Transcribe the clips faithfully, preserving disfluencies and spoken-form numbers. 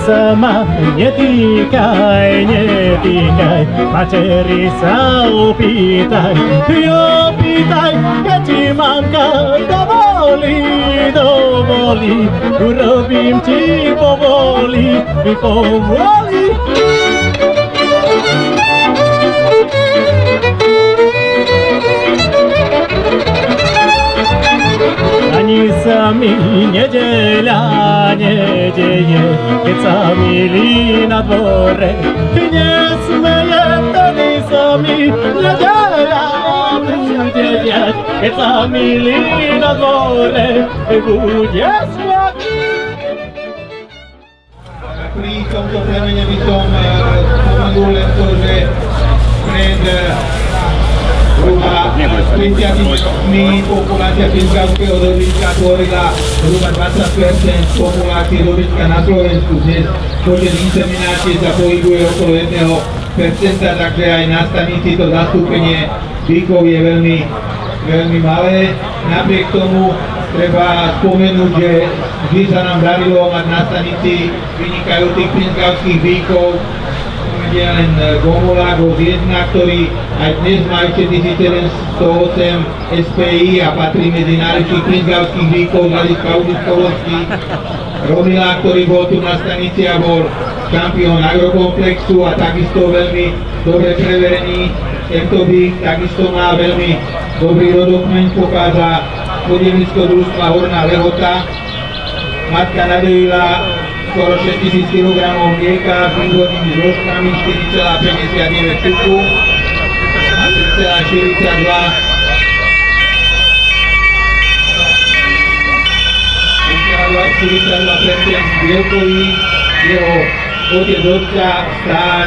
sa ma netýkaj, netýkaj, materi sa opýtaj, opýtaj, keď ti mamka dovolí, dovolí, urobím ti povoli, povoli. Ani sa mi nedeľa nedeje, keď sa milí na dvore nesmeje, vtedy sa mi nedeľa nedeje, keď sa milí na dvore bude smiať. Pri tomto plemene by som spomenul len to, že pred zhruba tridsiatimi rokmi populácia pingavského dobytka tvorila zhruba dvadsať percent populácie dobytka na Slovensku. Dnes počet inseminácie sa pohybuje okolo jedného percenta, takže aj na stanici to zastúpenie bíkov je veľmi, veľmi malé. Napriek tomu treba spomenúť, že vždy sa nám darilo mať na stanici vynikajúcich pingavských bíkov. Je len Gomola, Goz jedna, ktorý aj dnes má štyritisícsedemstoosem es pé í a patrí medzi najlepších pingavských bíkov z hľadiska užitkovosti. Romila, ktorý bol tu na stanici a bol šampión agrokomplexu a takisto veľmi dobre preverený. Tento bík takisto má veľmi dobrý rodokmeň, pochádza podjemnického družstva Horná Lehota. Matka nadojila skoro šesťtisíc kilogramov mlieka s výbornými zložkami, štyri celá päťdesiatdeväť cukru a tri celá štyridsaťdva percent bielkový. Jeho otec otca Star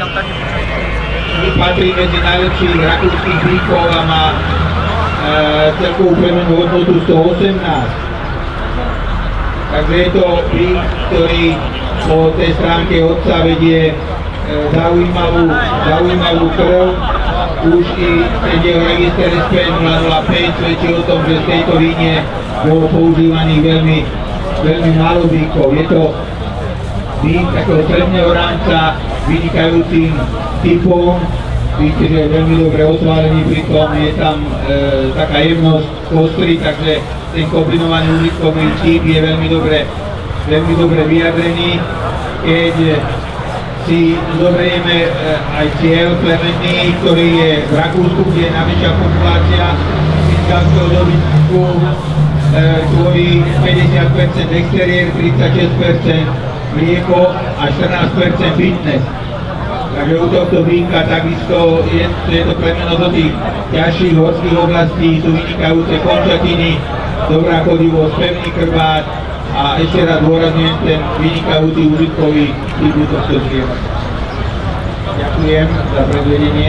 patrí medzi najlepších rakúskych bíkov a má e, celkovú premennú hodnotu sto osemnásť. Takže je to bík, ktorý po tej stránke otca vedie e, zaujímavú, zaujímavú krv. Už i ten jeho register es pé nula nula päť svedčí o tom, že z tejto línie bolo používaných veľmi, veľmi málo bíkov. Je to bík takého stredného rámca vynikajúcim typom. Víte, že je veľmi dobre osválený, pritom je tam e, taká jemnosť kostry, takže ten kombinovaný užitkový typ je veľmi dobre, veľmi dobre vyjadrený. Keď si zoberieme e, aj cieľ plemenný, ktorý je v Rakúsku, kde je najväčšia populácia pingavského dobytku, e, tvorí päťdesiat percent exteriér, tridsaťšesť percent mlieko a štrnásť percent fitness. Takže u tohto bíka takisto je, je to plemeno do tých ťažších horských oblastí, sú vynikajúce končatiny, dobrá chodivosť, pevný krvát a ešte raz dôrazňujem ten vynikajúci užitkový typ tohto zviera. Ďakujem za predvedenie.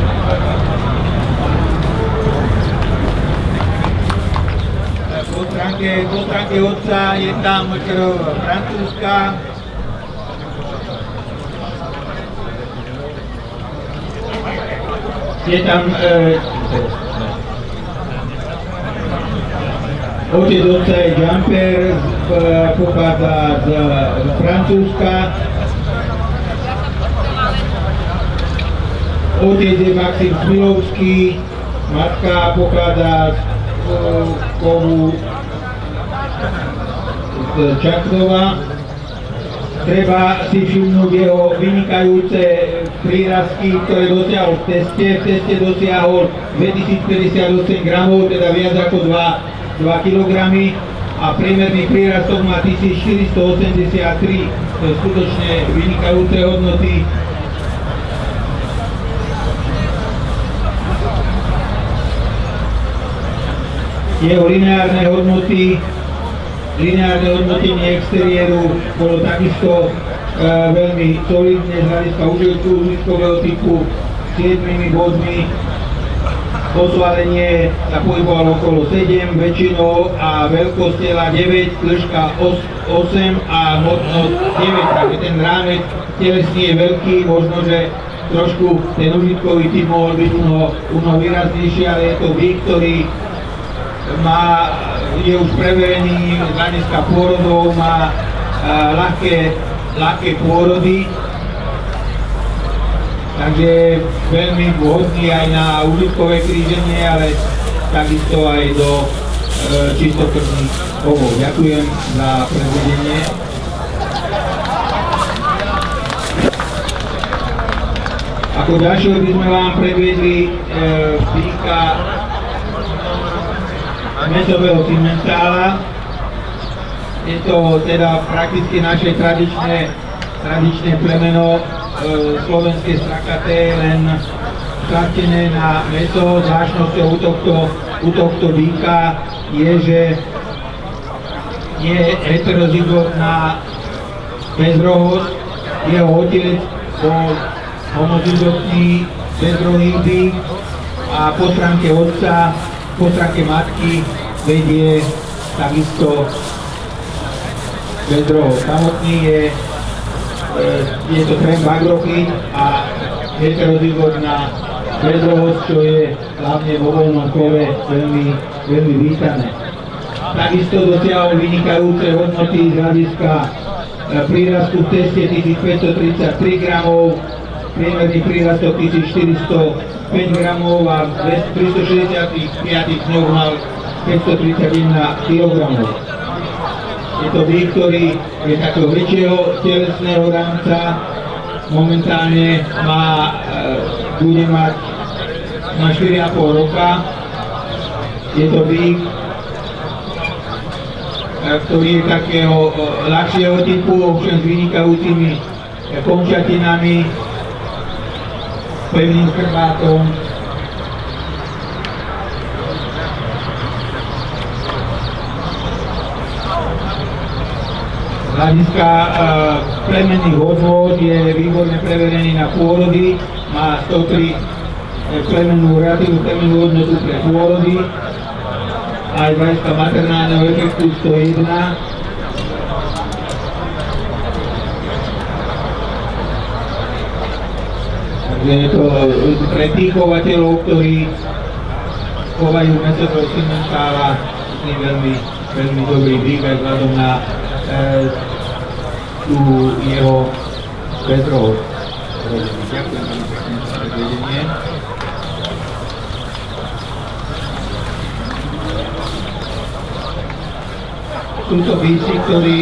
Po stránke, po stránke otca je tam krv francúzska. Je tam e, otec otca je Jumper, e, pochádza z, z Francúzska. Otec je Maxim Smilovský, matka pochádza z e, kovu z Čaknova. Treba si všimnúť jeho vynikajúce prírastky, ktoré dosiahol v teste. V teste dosiahol dvetisícpäťdesiatosem gramov, teda viac ako dva kilogramy a priemerný prírastok má tisícštyristoosemdesiattri. To je skutočne vynikajúce hodnoty. Jeho lineárne hodnoty Lineárne hodnotenie exteriéru bolo takisto e, veľmi solidné z hľadiska užitkového typu s siedmimi bodmi. Osvalenie sa pohybovalo okolo sedem väčšinou a veľkosť tela deväť, dĺžka osem a hmotnosť deväť. Takže ten rámec telesný je veľký, možno, že trošku ten užitkový typ mohol byť mnoho výraznejší, ale je to bík, ktorý má, je už preverený z hľadiska pôrodov, má ľahké ľahké pôrody, takže veľmi vhodný aj na užitkové kríženie, ale takisto aj do e, čistokrvných chovov. Ďakujem za predvedenie. Ako ďalšieho by sme vám predvedli e, býka mäsového cimentála. Je to teda prakticky naše tradičné, tradičné plemeno e, slovenské strakaté, len šľachtené na mäso. Zvláštnosťou u tohto, u tohto býka je, že je heterozygotná bezrohosť. Jeho otec bol homozygotný bezrohý býk a po stránke otca, po stránke matky vedie takisto bezrohosť. Samotný je, je to trem bagrochy a heterozygotná bezrohosť, čo je hlavne vo voľnom chove veľmi, veľmi vítané. Takisto dosiahol vynikajúce hodnoty z hľadiska prírastu v teste tisícpäťstotridsaťtri gramov, priemerný prírastok tisícštyristopäť gramov a v tristošesťdesiatpäť dňoch mal päťstotridsaťjeden kilogramov. Je to býk, ktorý je takého väčšieho telesného rámca, momentálne má, bude mať na štyri a pol roka. Je to býk, ktorý je takého ľahšieho typu, ovšem s vynikajúcimi končatinami, pevným chrbátom. Z hľadiska uh, plemenných odvod je výborne preverený na pôrody, má sto tri plemennú relatívnu plemennú hodnotu pre pôrody, aj z hľadiska maternálneho efektu sto jeden. Je to pre tých chovateľov, ktorí chovajú mäsového cimentála, veľmi, veľmi dobrý býk aj vzhľadom na e, tú jeho bezrohosť. Ďakujem veľmi pekne za predvedenie. Sú to býci, ktorí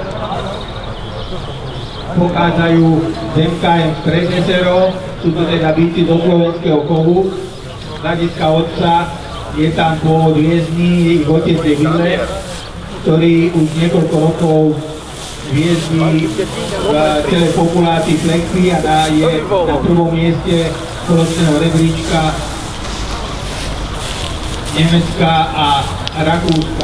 pochádzajú z em ká em Stredné Sero. Sú to teda býci do slovenského chovu. Z hľadiska otca je tam pôvod hviezdný, ich otec je Ville, ktorý už niekoľko rokov hviezdí v celej populácii flexy a je na prvom mieste spoločného rebríčka Nemecka a Rakúska.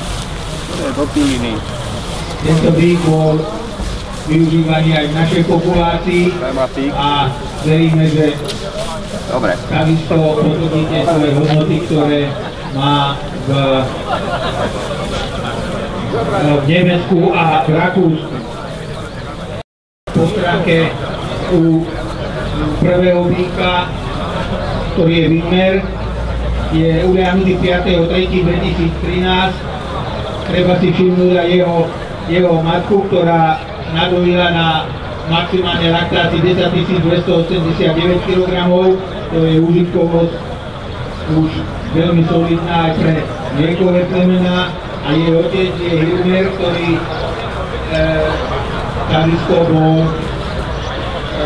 Tento býk bol využívaný aj v našej populácii a veríme, že dobre, takisto potvrdíte svoje hodnoty, ktoré má v, v Nemecku a v Rakúsku. Po stránke u prvého býka, ktorý je Wimmer, je uliahnutý piateho tretieho dvetisíctrinásť. Treba si všimnúť aj jeho, jeho matku, ktorá nadojila na maximálne laktácii desaťtisíc dvestoosemdesiatdeväť kilogramov, to je užitkovosť už veľmi solidná aj pre mliekové plemená, a jej otec je Hilmer, ktorý e, takisto bol e,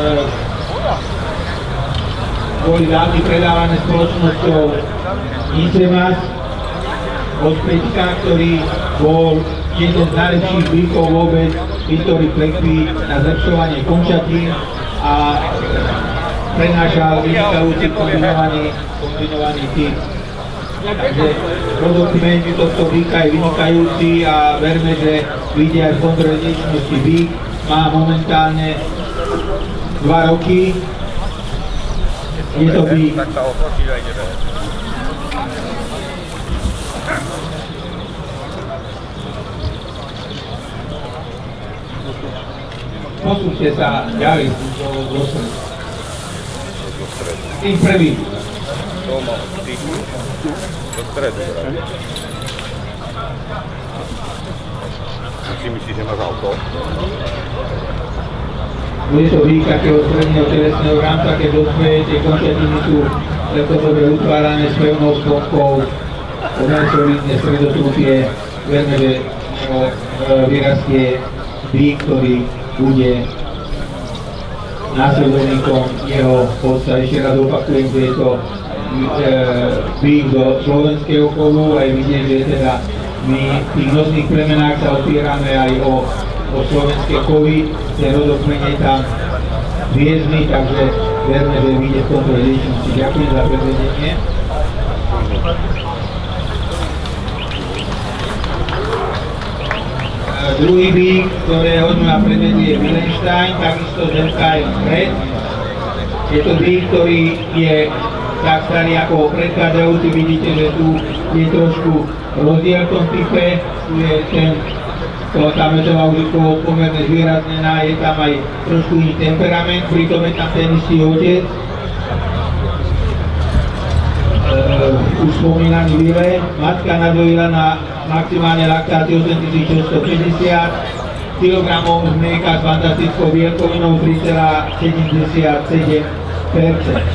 boli dávny predávané spoločnosťou Insemas od Peťka, ktorý bol jeden z najlepších býkov vôbec v histórii flekvy na zlepšovanie končatín a prenášal vynikajúci kombinovaný, kombinovaný typ. Takže produktment tohto býka je vynikajúci a verme, že vyjde aj v kontrole dedičnosti býk. Má momentálne dva roky. Je to býk. Posúďte sa ďalej do, do stredu. Tým prvým. Do stredu. Ty myslíš, že máš auto? bude to výk takého stredného telesného rámca, keď dospeje, tie končatiny sú veľmi dobre utvárané s pevnou sponkou, pomerne solidné stredotrupie, verme, že vyrastie výk, ktorý bude následovníkom jeho podsta. Ešte raz opakujem, že je to výk do slovenského chovu, aj vidím, že teda my v tých nosných plemenách sa opierame aj o, o slovenské chovy, ten rodokmeň je tam hviezdny, takže verme, že vyjde v tomto dedičnosti. Ďakujem za predvedenie. Druhý výk, ktorého ma predvedie Willenstein, takisto zrkaj vpred. Je to výk, ktorý je tak starý ako predchádzajúci, vidíte, že tu je trošku rozdiel v tom type, tu je ten, to, tá metová užitkovosť pomerne zvýraznená, je tam aj trošku iný temperament, pritom je tam ten istý otec. Uh, už spomínaný Vile, matka nadojila na maximálne laktáciu osem tisíc šesťstopäťdesiat kilogramov mlieka s fantastickou bielkovinou tri celá sedemdesiatsedem percent.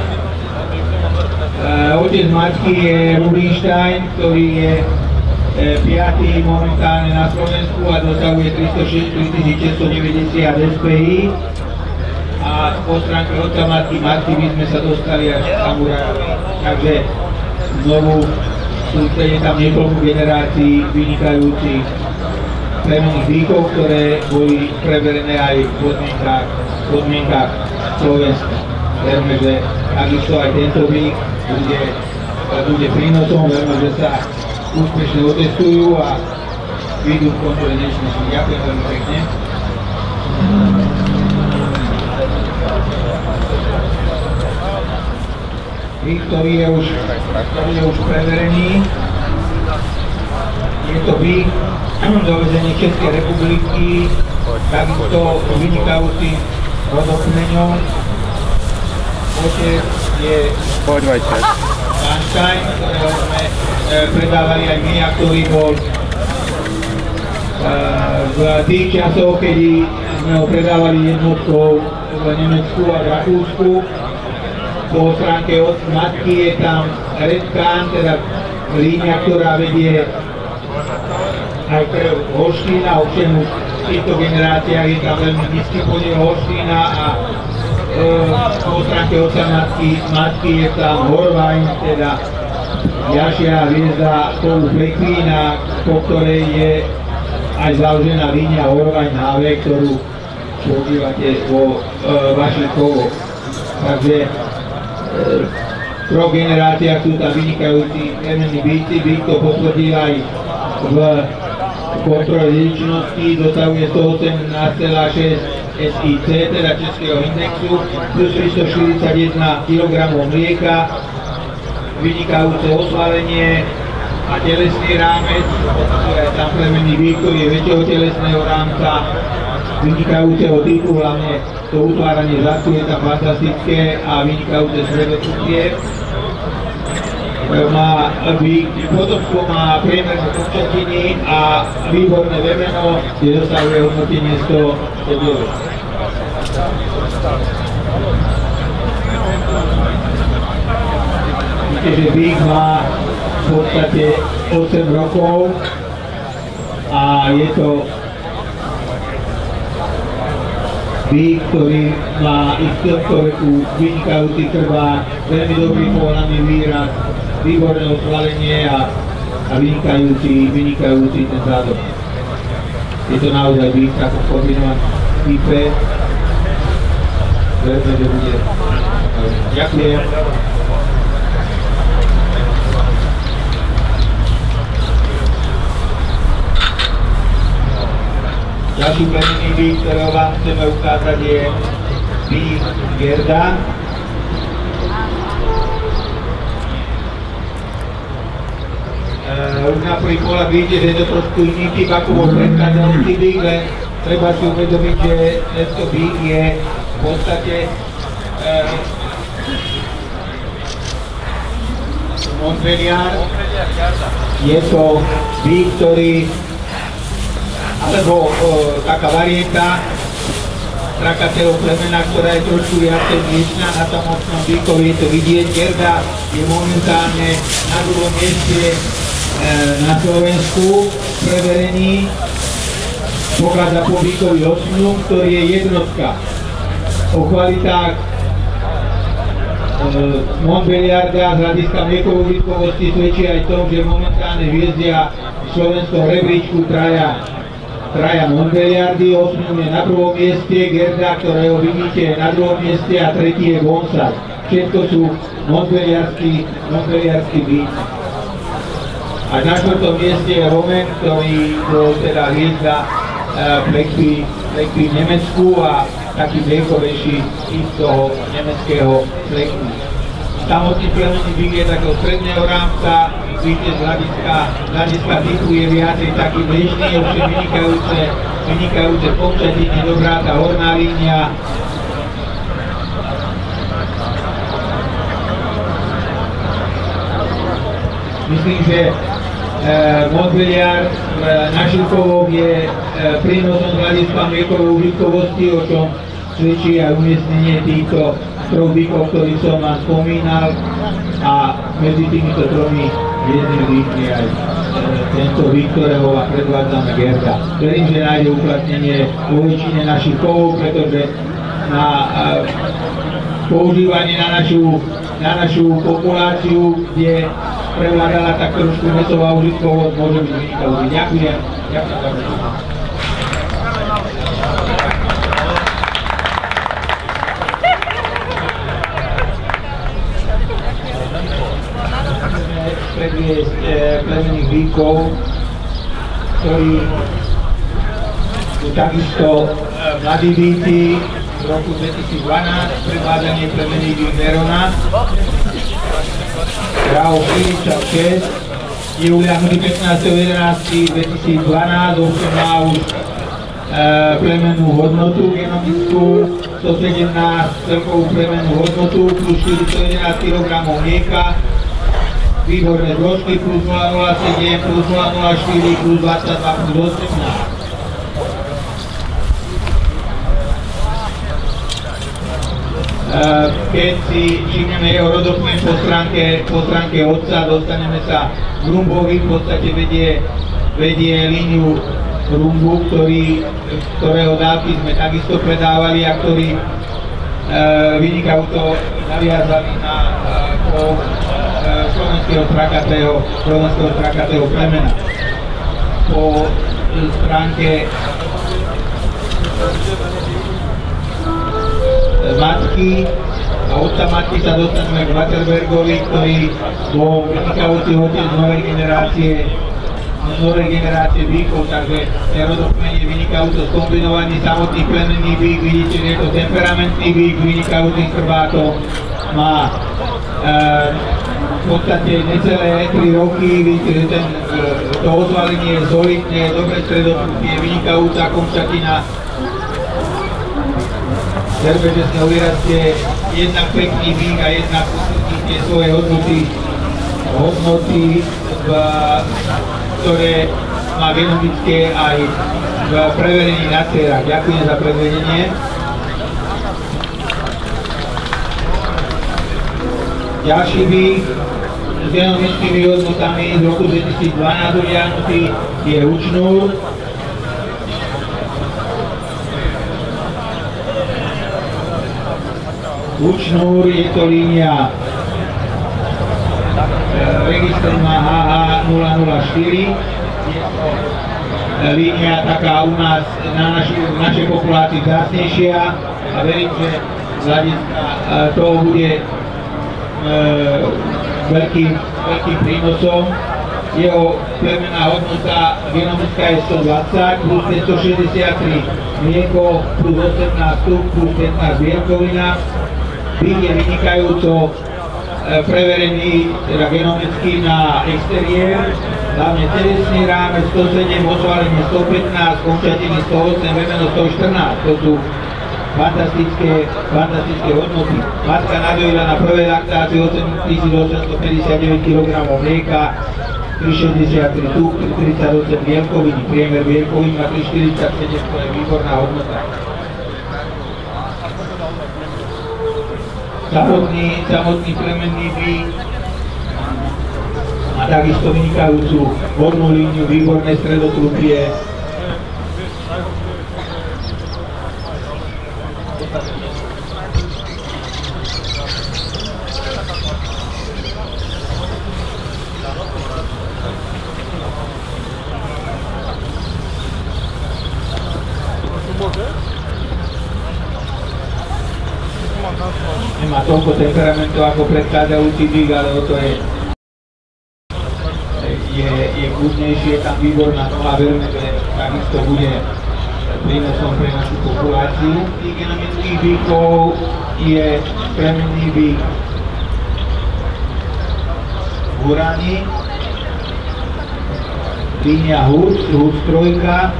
Uh, otec matky je Rubinstein, ktorý je e, piatý momentálne na Slovensku a dosahuje tritisícšesťstodeväťdesiat es pé í. A po stránke otca matky matky my sme sa dostali až k Samurajovi. Takže znovu sú tam niekoľko generácií vynikajúcich plemenných výkov, ktoré boli preverené aj v podmienkách, podmienkách Slovenska. Verme, že takisto aj tento výk bude, bude prínosom, verme, že sa úspešne otestujú a vyjdú v kontrole dnešnosti. Ďakujem veľmi pekne. Výk, ktorý je už, ktorý je už preverený. Je to výk dovezený Českej republiky, takisto vynikajúcim rodokmeňom. Otec je Einstein, ktorého sme e, predávali aj my, a ktorý bol e, v tých časoch, kedy sme ho predávali jednotkou v Nemecku a v Rakúsku. Po stránke od matky je tam Redkan, teda línia, ktorá vedie aj krv Holštína, ovšem už v týchto generáciách je tam veľmi nízky podiel Holštína a e, po stránke otca matky, matky je tam Horvajn, teda ďalšia hviezda kovu Pekvína, po ktorej je aj založená línia Horvajn há vé, ktorú používate vo e, vašich kovoch. Takže v troch generáciách sú tam vynikajúci plemenní býci, býk to potvrdil aj v kontrole dedičnosti, dosahuje sto osemnásť celá šesť es í cé, teda českého indexu, plus tristoštyridsaťjeden kilogramov mlieka, vynikajúce osvalenie a telesný rámec, je tam plemenný býk, ktorý je väčšieho telesného rámca, vynikajúceho typu, hlavne to utváranie zadku je tam fantastické a vynikajúce stredotrupie. Má potomstvo má priemerné končatiny a výborné vemeno, kde dosahuje hodnotenie sto deväť. Víte, že býk má v podstate osem rokov a je to býk, ktorý má i v tomto veku vynikajúci krvák, veľmi dobrý pohľadný výraz, výborné osvalenie a, a vynikajúci, vynikajúci ten zádok. Je to naozaj býk taký kombinovaný type. Verme, že bude. Ďakujem. Ďalší plemenný býk, ktorého vám chceme ukázať, je býk Gerda. Uh, už na prvý pohľad vidíte, že je to trošku iný typ, ako bol predchádzajúci býk, len treba si uvedomiť, že tento býk je v podstate uh, Montbéliard. Je to býk, ktorý alebo uh, taká varieta, strakatého plemena, ktorá je trošku viacej mliečná na samotnom výkove, je to vidieť. Gerda je momentálne na druhom mieste e, na Slovensku preverení. Pochádza po výkovi osmiu, ktorý je jednotka. O kvalitách e, Montbéliarda z hľadiska mliekovo-výtkovosti svedčí aj to, že momentálne hviezdia v slovenskom rebríčku traja Traja Montbéliardy, osmiu je na prvom mieste, Gerda, ktorého vidíte na druhom mieste, a tretí je Bonsai. Všetko sú Montbéliardskí býci. A na štvrtom mieste je Roman, ktorý bol teda hviezda plekví v Nemecku a taký viekovejší z toho nemeckého plekví. Samotný plemenný bík je takého stredného rámca, vidíte z hľadiska, z hľadiska typu je viacej taký mliečný, je už vynikajúce, vynikajúce končatiny, dobrá tá horná línia. Myslím, že e, Montbéliard e, na Šilkovom je e, prínosom z hľadiska mliekovej užitkovosti, o čom svedčí aj umiestnenie týchto troch bíkov, ktorých som vám spomínal, a medzi týmito tromi hviezdnymi bíkmi aj e, tento bík, ktorého vám predvádzame, Gerda. Verím, že nájde uplatnenie vo väčšine našich kovov, pretože na e, používanie na našu, na našu populáciu, kde prevládala tak trošku mesová užitkovosť, môže byť vynikajúci. Ďakujem. Ďakujem. Predviesť e, plemenných bíkov, ktorí sú takisto e, mladí bíci v roku dvetisícdvanásť, predvádzanie plemenných bík Verona. Král štyridsať šesť je uliahnutý pätnásteho jedenásteho dvetisícdvanásť, ovšem má už e, plemennú hodnotu genomickú, sto sedemnásť celkovú plemennú hodnotu plus štyristo jedenásť kilogramov mlieka. Výborné zložky plus nula nula sedem, plus nula nula štyri, plus dvadsaťdva, plus osemnásť. Keď si všimneme jeho rodokmen po stránke, po stránke otca, dostaneme sa k Rumbovi, v podstate vedie, vedie líniu Rumbu, ktorý, ktorého dávky sme takisto predávali a ktorý e, vynikajúco naviazali na e, slovenského strakatého, slovenského strakatého plemena. Po stránke matky a otca matky sa dostaneme k Waterbergovi, ktorý bol vynikajúci otec novej generácie novej generácie bíkov, takže ten rodokmen je vynikajúco skombinovaný. Samotný plemenný bík, vidíte, že je to temperamentný bík, vynikajúcim chrbátom, má e, v podstate necelé tri roky, vidíte, že ten, to ozvalenie je solidné, dobre stredoprutie, vynikajúca končatina. Zerbečesného vyrastie jednak pekný bík a jednak potvrdíte svoje hodnoty, hodnoty, v, ktoré má genomické aj v preverení na cérach. Ďakujem za prevedenie. Ďalší bík s genomickými hodnotami z roku dvetisícdvanásť uliahnutý je Učnúr. Učnúr je to línia, register má há há nula nula štyri, je to línia taká u nás na naši, v našej populácii vzácnejšia a verím, že z hľadiska toho bude e, veľkým, veľkým prínosom. Jeho plemenná hodnota genomická je sto dvadsať plus päťstošesťdesiattri mlieko plus osemnásť tuk plus pätnásť bielkovina. Bík je vynikajúco e, preverený teda genomicky na exteriér, hlavne telesný rámec sto sedem, osvalenie sto pätnásť, končatiny sto osem, vemeno sto štrnásť. To sú fantastické, fantastické hodnoty. Matka nadojila na prvej laktácii osemtisícosemstopäťdesiatdeväť kilogramov mlieka, tristošesťdesiattri tuk, tridsaťosem bielkoviny, priemer bielkovín má tristoštyridsaťsedem, to je výborná hodnota. samotný, samotný plemenný bík a takisto vynikajúcu hornú líniu, výborné stredotrupie. Nemá toľko temperamentu ako predchádzajúci bík, ale o to je je, je kľudnejší, je tam výborná noha, veríme, že takisto bude prínosom pre našu populáciu. Tých genomických bíkov je plemenný bík Hurani, línia Hus, Hus trojka,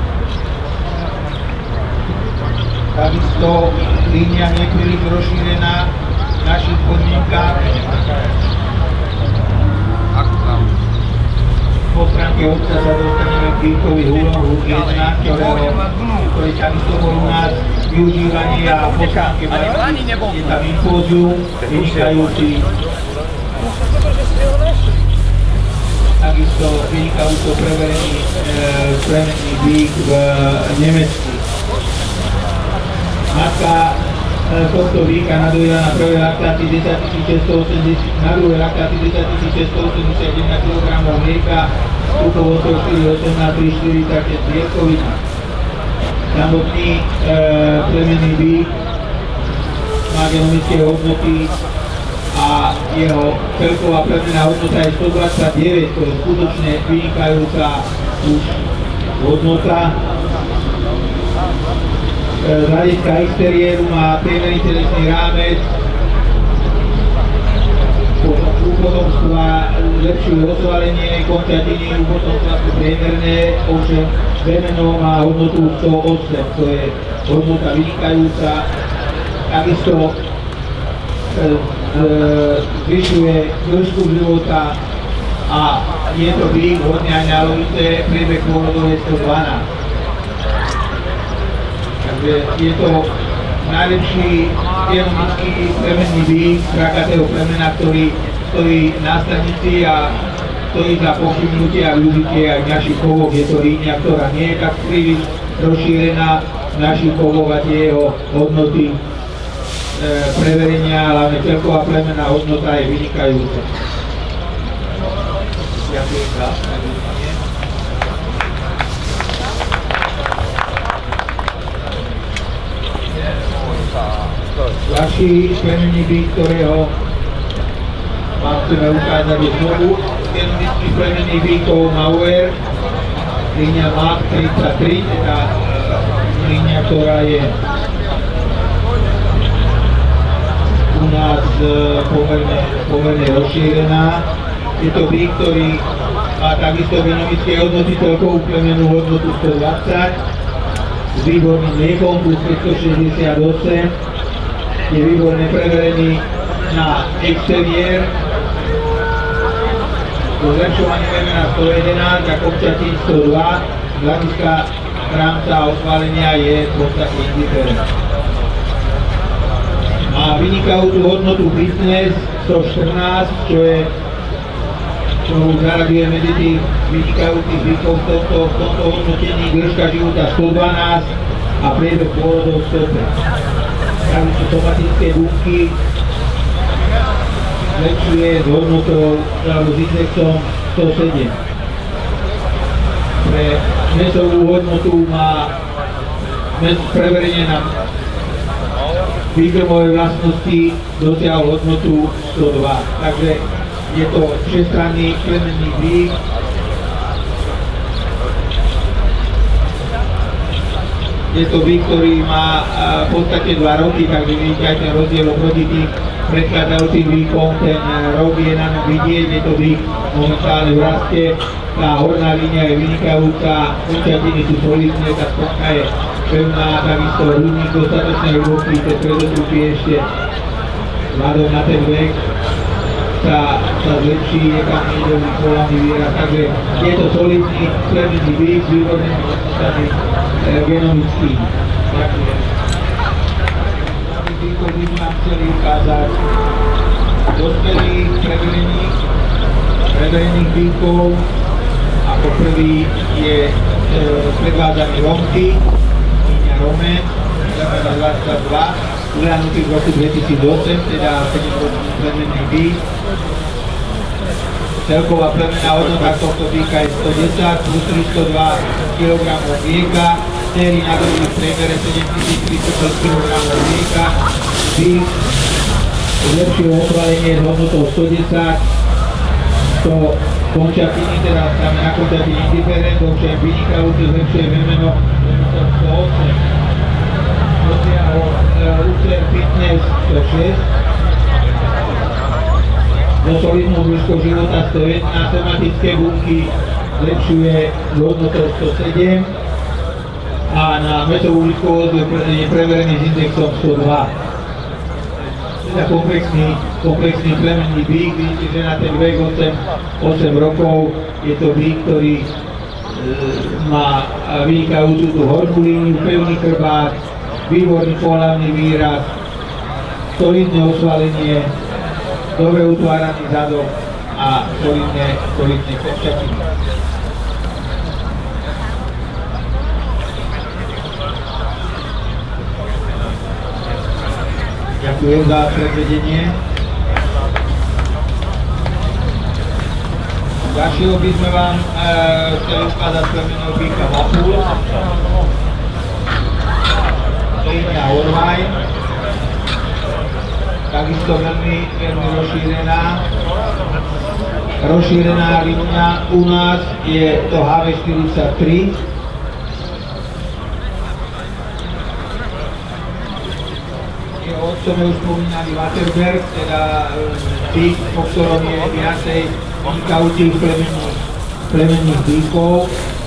takisto línia nepríliš rozšírená v našich podmienkách. Po stránke obca sa dostaneme k bíkovi Húrom Húr jedna, ktorý takisto bol u nás využívaný a po stránke je tam infózium, vynikajúci. Takisto vynikajúco preverený plemenný bík v Nemecku. Matka tohto bíka nadujela na prvej laktácii desaťtisíc šesťstoosemdesiat, na druhej laktácii desaťtisíc šesťstoosemdesiatjeden kilogramov mlieka, tukovosťou štyri osemnásť tri štyridsať bielkovina. Samotný e, plemenný bík má genomické hodnoty a jeho celková plemenná hodnota je stodvadsaťdeväť, to je skutočne vynikajúca už hodnota. Z hľadiska exteriéru má priemerný telesný rámec, u potomstva lepšie rozvalenie, končatiny u potomstva sú priemerné, ovšem bremeno má hodnotu sto osem, to je hodnota vynikajúca. Takisto e, e, zvyšuje dĺžku života a je to bík hodne aj na lovice, priebeh pôrodov je sto dvanásť. Je to najlepší genomický plemenný bík krakatého plemena, ktorý stojí na stanici a stojí za povšimnutie a využitie aj našich chovov. Je to línia, ktorá nie je tak príliš rozšírená v našich chovoch a tie jeho hodnoty e, preverenia, hlavne celková plemenná hodnota je vynikajúca. Ďakujem za pozornosť. Ďalší plemenný bík, ktorého vám chceme ukázať, je znovu genomických plemenných bíkov Mauer, línia M A P tridsaťtri, teda línia, ktorá je u nás pomerne, pomerne rozšírená. Je to bík, ktorý má takisto genomické hodnoty, celkovú plemenú hodnotu sto dvadsať, s výborným liekom plus päťstošesťdesiatosem. Je výborne preverený na exteriér, do zlepšovania premena sto jedenásť a kopčatín sto dva, z hľadiska rámca osvalenia je v podstate indiferent. Má vynikajúcu hodnotu fitness sto štrnásť, čo je čo zaraduje medzi tých vynikajúcich bíkov v tomto, v tomto hodnotení, dĺžka života sto dvanásť a priebeh pôrodov sto päť. Takisto somatické bunky zlepšuje s hodnotou alebo s indexom sto sedem. Pre mesovú hodnotu má preverenie na výkrmové vlastnosti dosiahol hodnotu sto dva. Takže je to všestranný plemenný bík. Je to bík, ktorý má v podstate dva roky, takže vidíte aj ten rozdiel oproti tým predchádzajúcim bíkom. Ten rok je na ňom vidieť, je to bík momentálne v raste. Tá horná línia je vynikajúca, končatiny sú solidné, tá spodka je pevná, takisto hrudník dostatočne hlboký, tie stredotrupy ešte vzhľadom na ten vek sa, sa zlepší, je tam nedelný poľavný výraz, takže je to solidný plemenný bík, výborný hodnotami genomický. Ďakujem. výkov by nám chceli ukázať dospelých preverených, preverených výkov. Ako prvý je e, predvádzaný Romky, Míňa Romen, dvadsaťdva, uľahnutý v roku dvetisícosem, teda sedemročný premenný výk. Celková premenná hodnota tohto býka je stodesať plus tristodva kilogramov mlieka, štyri na druhý v priemere sedemtisíctristopäť kilogramov mlieka, býk zlepšuje osvalenie s hodnotou stodesať, to končatiny, teda znamená končatiny indiferent, ovšem vynikajúce zlepšuje vemeno sto osem. Dosiahol Lucer Fitness sto šesť, do solidnú dĺžkou života sto jedna, somatické bunky zlepšuje s hodnotou sto sedem a na metovú úžitkovosť je preverený s indexom sto dva. Teda komplexný, komplexný plemenný býk, vidíte, že na ten vek osem rokov je to býk, ktorý e, má vynikajúcu tú horkú líniu, pevný chrbát, výborný pohlavný výraz, solidné osvalenie, dobre utváraný zadok a solidné, solidné končatiny. Ďakujem za predvedenie. Ďalšieho by sme vám e, chceli ukázať plemenného býka Vapul. Línia Orvaj. Takisto veľmi, veľmi rozšírená. Rozšírená línia u nás je to há vé štyridsaťtri. Otcom je už spomínali Waterberg, teda býk, po ktorom je viacej vynikajúcich plemenných býkov.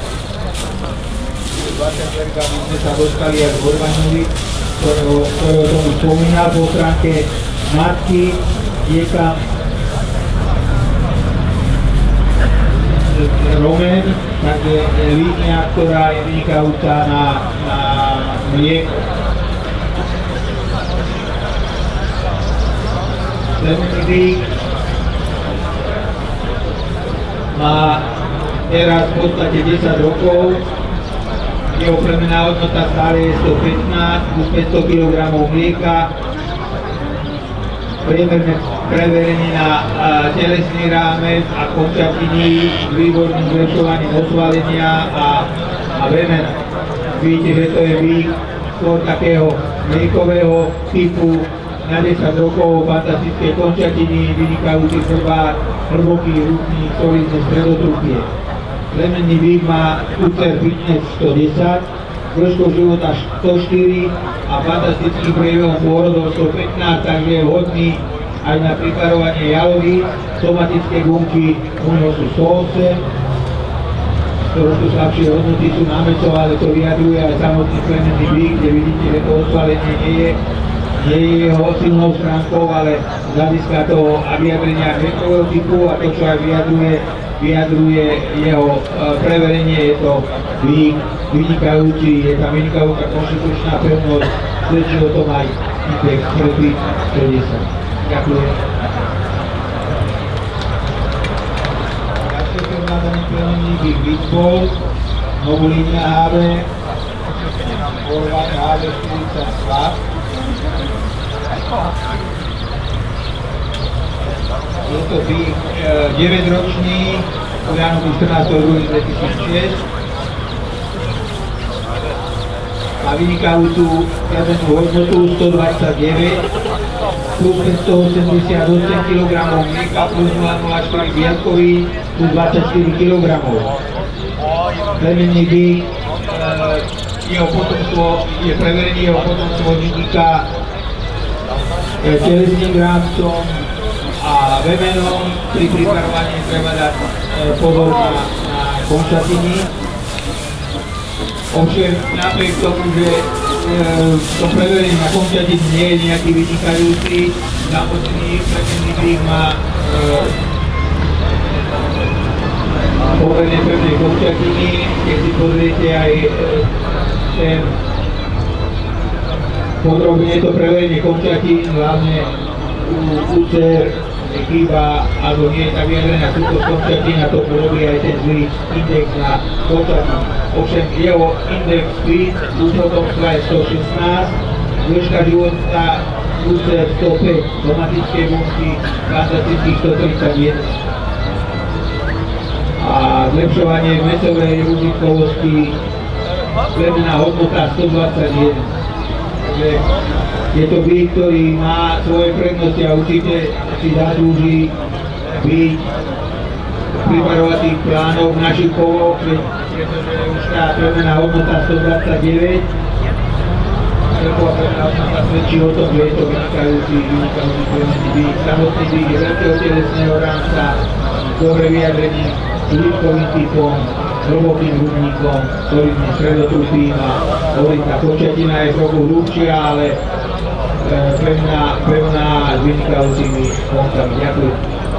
Waterberga my sme sa dostali aj k Horvaňovi, ktorého, ktorého tomu spomínal po stránke matky, dieka Romen, takže línia, ktorá je vynikajúca na, na mlieko. Plemenný býk má teraz v podstate desať rokov, jeho plemenná hodnota stále je sto pätnásť plus päťsto kilogramov mlieka, priemerné preverenie na a, telesný rámec a končatiny s výborným zlepšovaním osvalenia a, a vemena. Vidíte, že to je býk skôr takého mliekového typu, na desať rokov, fantastické končatiny, vynikajúci chrbát, hlboký, ruchný, solidné stredotrupie. Plemenný býk má Lucer Fitness sto desať, dĺžkou života sto štyri a fantastickým priebehom pôrodov sto pätnásť, takže je vhodný aj na priparovanie jalovíc. Somatické bunky u neho sú sto osem, trošku slabšie hodnoty sú na mäso, ale to vyjadruje aj samotný plemenný býk, kde vidíte, že to osvalenie nie je nie je jeho silnou stránkou, ale z hľadiska toho vyjadrenia vekového typu a to, čo aj vyjadruje, vyjadruje jeho e, preverenie, je to býk vynikajúci, je tam vynikajúca konštitučná pevnosť, svedčí o tom aj index prvý sto desať. Ďakujem. Ďalšie predvádaný plemenný býk Beachball, novú línia há vé, Orvaj há vé štyridsaťdva. Je to býk deväťročný, uľahnutý štrnásteho druhého dvetisícšesť. Má vynikajúcu prezentnú hodnotu sto dvadsaťdeväť plus päťstoosemdesiatosem kilogramov mlieka plus nula nula štyri bielkovín plus dvadsaťštyri kilogramov. Plemenný býk, jeho potomstvo, je preverenie jeho potomstvo vyniká telesným rámcom a vemenom. Pri pripravovaní treba dať pozor na, na končatiny. Ovšem napriek tomu, že e, to preverenie na končatiny nie je nejaký vynikajúci, samotný plemenný býk má e, pomerne pevné končatiny. Keď si pozriete aj e, ten podrobne to preverenie končatín, hlavne u úcer chýba, alebo nie je tak vyjadrená súkosť končatín a to urobí aj ten zlý index na končatín. Ovšem jeho index speed u potomstva je sto šestnásť, dĺžka života úcer sto päť, somatické bunky fantastických sto tridsaťjeden. A zlepšovanie mäsovej užitkovosti premená hodnota sto dvadsaťjeden. Takže je to byt, ktorý má svoje prednosti a určite si zaslúži byť v pripravovacích plánoch našich kovov, pretože už tá premená hodnota sto dvadsaťdeväť celková premená hodnota svedčí o tom, že je to vynikajúci, vynikajúci premenný byt. Samotný byt je veľkého telesného rámca, dobre vyjadrený užitkovým typom, hlbokým hrudníkom, solidným stredotúpim a hovorím, tá končatina je trochu hrubšia, ale pevná, pevná s vynikajúcimi kontami. Ďakujem.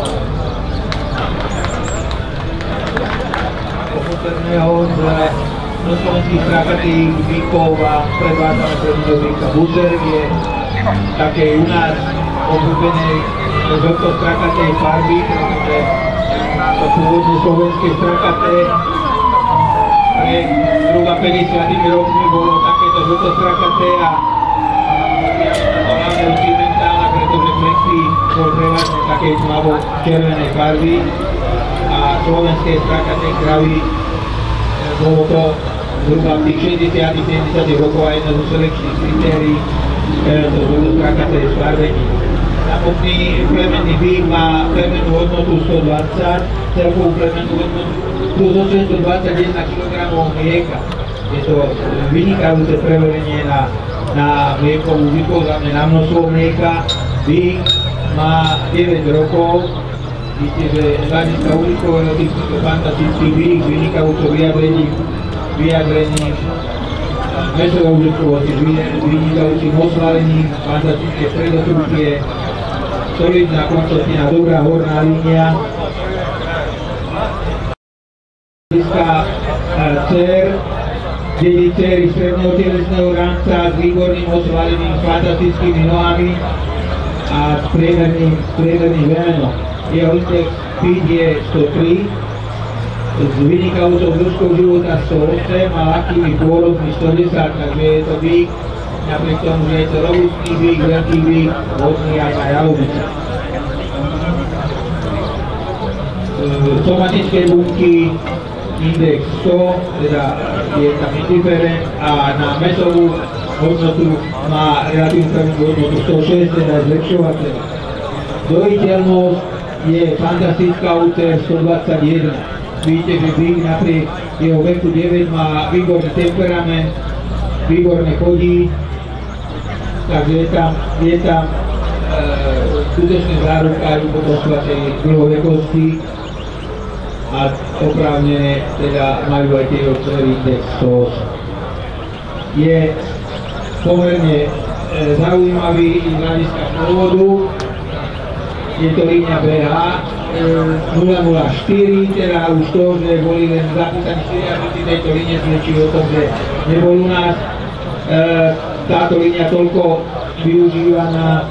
Posledného zo slovenských strákatých bykov a predvádzame predného byka Buzer je takej u nás obľúbenej žlto-strákatej farby, pretože to pôvodne slovenské strakaté pred zhruba päťdesiatimi rokmi bolo takéto žlto-strakaté a hlavne učimentálna, pretože plexy bol prevažne takej tmavo-červenej farby a slovenské strakaté kravy bolo to zhruba v tých šesťdesiatych sedemdesiatych rokov a jedna zo selekčných kritérií to žlto-strakaté sfarbení. Samotný plemenný byk má plemennú hodnotu sto dvadsať, celkovú plemennú hodnotu plus osemstodvadsaťjeden kilogramov mlieka. Je to vynikajúce preverenie na, na mliekovú bykovú, hlavne na množstvo mlieka. Byk má deväť rokov, vidíte, že z hľadiska uhlíkového typu to fantastický byk, vynikajúco vyjadrením, vyjadrením mäsového uhlíkovosti, vynikajúcim oslalením, fantastické stredotúpie, solidná končatina, dobrá horná línia. Hľadiska dcer, dedi dcery stredného telesného rámca s výborným osvaleným, fantastickými nohami a s priemerným, priemerným vemenom. Jeho index speed je sto tri, s vynikajúcou dĺžkou života sto osem a ľahkými pôrodmi sto desať, takže je to byk, napriek tomu, že je to robustný byk, veľký byk, hodný aj na jalovice. Somatické bunky index sto, teda je tam indiferent a na mäsovú hodnotu má relatívnu hodnotu sto šesť, teda zlepšovateľ. Dojiteľnosť je fantastická úcer sto dvadsaťjeden. Vidíte, že byk napriek jeho veku deväť má výborný temperament, výborne chodí, takže je tam, je tam e, skutočne záruka aj u potomstva tej dlhovekosti a oprávne teda majú aj tie odcery index sto osem. Je pomerne e, zaujímavý z hľadiska pôvodu, je to línia bé há nula nula štyri, teda už to, že boli len zapísaní štyri arbitri tejto línie, svedčí o tom, že nebol u nás e, táto línia toľko využívaná.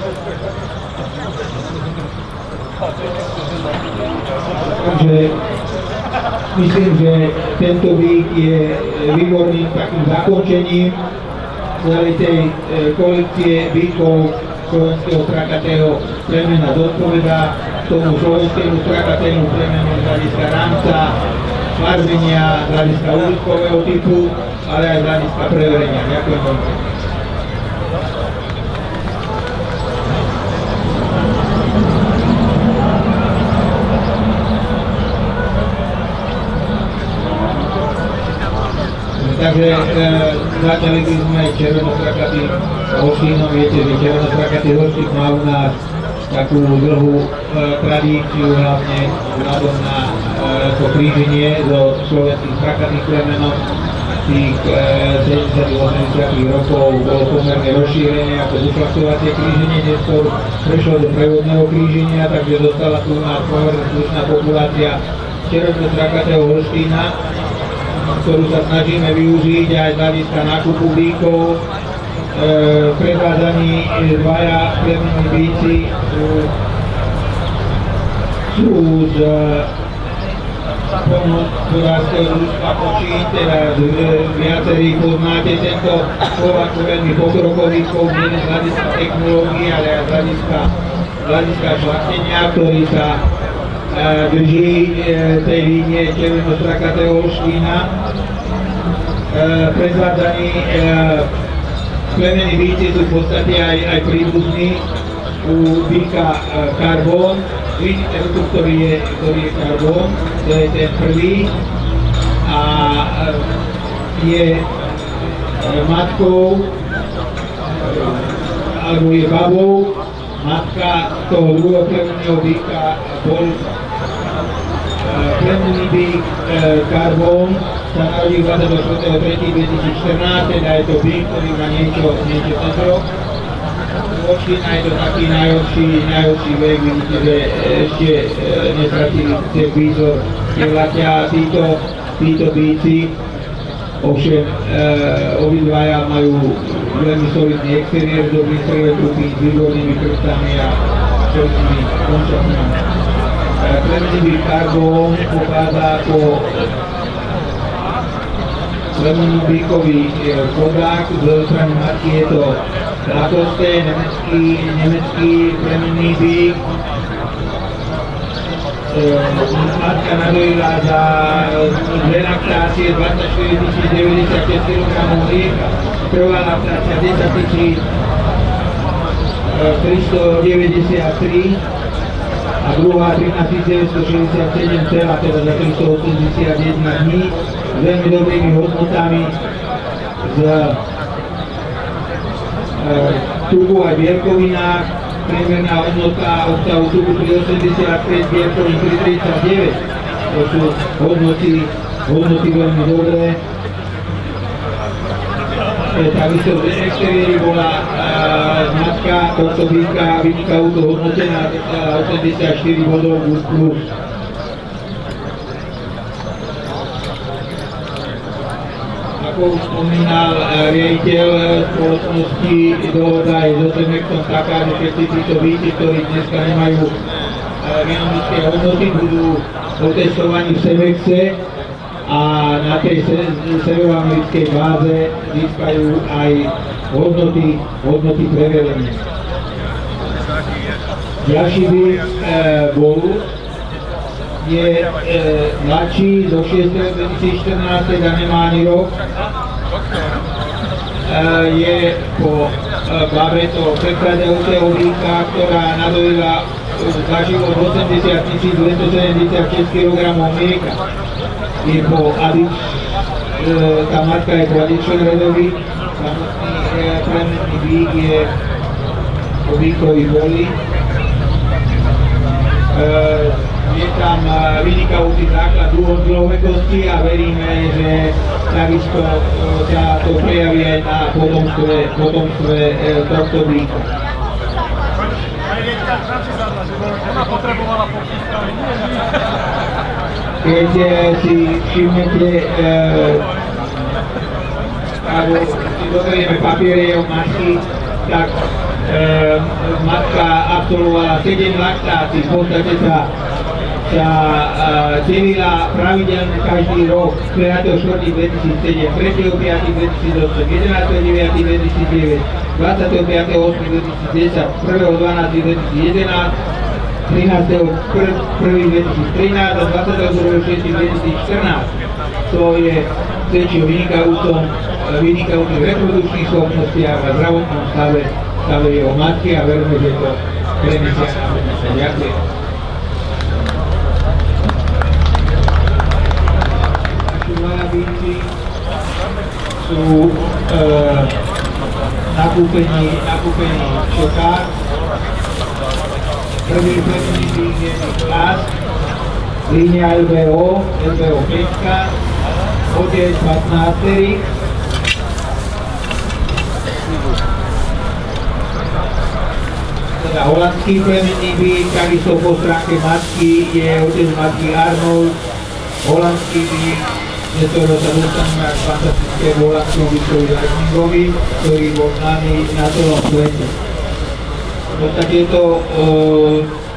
Takže myslím, že tento byk je výborným takým zakončením celej tej e, kolekcie bykov slovenského strakatého plemena. Zodpovedá tomu slovenskému strakatému plemenu z hľadiska rámca, farbenia, z hľadiska uhlíkového typu, ale aj z hľadiska preverenia. Ďakujem veľmi. Takže e, začali by sme červenostrakatým holštínom. Viete, že červenostrakatý holštík má u nás takú dlhú e, tradíciu, hlavne vzhľadom na e, to kríženie so slovenským strakatým plemenom. Tých e, sedemdesiatych osemdesiatych rokov bolo pomerne rozšírené ako zušľachtovacie kríženie, neskôr prešlo do prevodného kríženia, takže dostala tu u nás pomerne slušná populácia červenostrakatého holštína, ktorú sa snažíme využiť aj z hľadiska nákupu bíkov. predvádzaní dvaja plemení bíci sú, sú z poľnohospodárskeho družstva Kočín, teda viacerí poznáte tento chov ako veľmi pokrokový chov, nie z hľadiska technológií, ale aj z hľadiska, z hľadiska šlachtenia, ktorý sa e, drží e, tej línie červenostrakatého švína. E, predvádzaní e, plemení bíci sú v podstate aj, aj príbuzní u býka e, Karbón. Vidíte ruku, ktorý je, ktorý je Karbón, to je ten prvý a e, je e, matkou e, alebo je babou, matka toho druhého plemenného býka bol e, plemenný býk e, Karbón sa narodil dvadsiateho štvrtého tretieho dvetisícštrnásť, teda je to býk, ktorý má niečo, niečo tento rok. Očína je to taký najhorší, najhorší vek, vidíte, že ešte e, nestratili ten výzor nevlatia a títo, títo bíci, ovšem e, obidvaja majú veľmi solidný exteriér, dobrý stredotruchy s výbornými krstami a čerstvými končatinami. E, plemenný býk Karbón pochádza ako plemenný býkový chodák, z strany matky je to Lacoste, nemecký, nemecký plemenný býk. E, matka nadojila za dve laktácie dvadsaťštyri tisíc deväťdesiatšesť kilogramov mlieka, prvá laktácia desať tisíc tristodeväťdesiattri a druhá trinásť tisíc deväťstošesťdesiatsedem celá, teda za tristoosemdesiatjeden dní s veľmi dobrými hodnotami z tuku aj bielkovinách, priemerná hodnota obsahu tuku tri osemdesiatpäť, bielkovín tri tridsaťdeväť. To sú hodnoty, hodnoty veľmi dobré. Takisto v exteriéri bola uh, matka tohto býka vynikajúco hodnotená uh, osemdesiatštyri bodov plus. Ako už spomínal riaditeľ spoločnosti, dohoda je so Semexom taká, že všetci títo bíci, ktorí dneska nemajú genomické hodnoty, budú otestovaní v Semexe a na tej severoamerickej báze získajú aj hodnoty, hodnoty preverenia. Ďalší bík e, Bolus je e, mladší, zo šiesteho dvetisícštrnásť, teda nemá ani rok. E, je po e, babe toho predchádzajúceho býka, ktorá nadojila za život osemdesiat tisíc dvestosedemdesiatšesť kilogramov mlieka. Je po adič, e, tá matka je po adičnom redovi, samotný e, plemenný býk je po býkovi Boli. E, Je tam vynikajúci základ dlhovekosti a veríme, že takisto sa to prejaví aj na potomstve, potomstve tohto býka. Keď si všimnete, alebo si zoberieme papiere jeho matky, tak matka absolvovala sedem laktácií, v podstate sa sa uh, delila pravidelne každý rok piateho štvrtého dvetisícsedem, tretieho piateho dvetisícosem, jedenásteho deviateho dvetisícdeväť, dvadsiateho piateho ôsmeho dvetisícdesať, prvého dvanásteho dvetisícjedenásť, trinásteho prvého dvetisíctrinásť a dvadsiateho druhého šiesteho dvetisícštrnásť. To je svedčí o vynikajúcich reprodukčných schopnostiach a zdravotnom stave, stave jeho matky a verme, že to prenesia na budúce. Ďakujem. Bíci sú e, nakúpení, nakúpení čokár. Prvý plemenný bík je Niklas, línia el bé ó, el bé ó päť, otec pätnásť. Teda holandský plemenný bík, takisto po stránke matky je otec matky Arnold, holandský bík, neskoro sa dostaneme až fantastickému holandskému Viktoru Leitningovi, ktorý bol známy na celom svete. V podstate je to uh,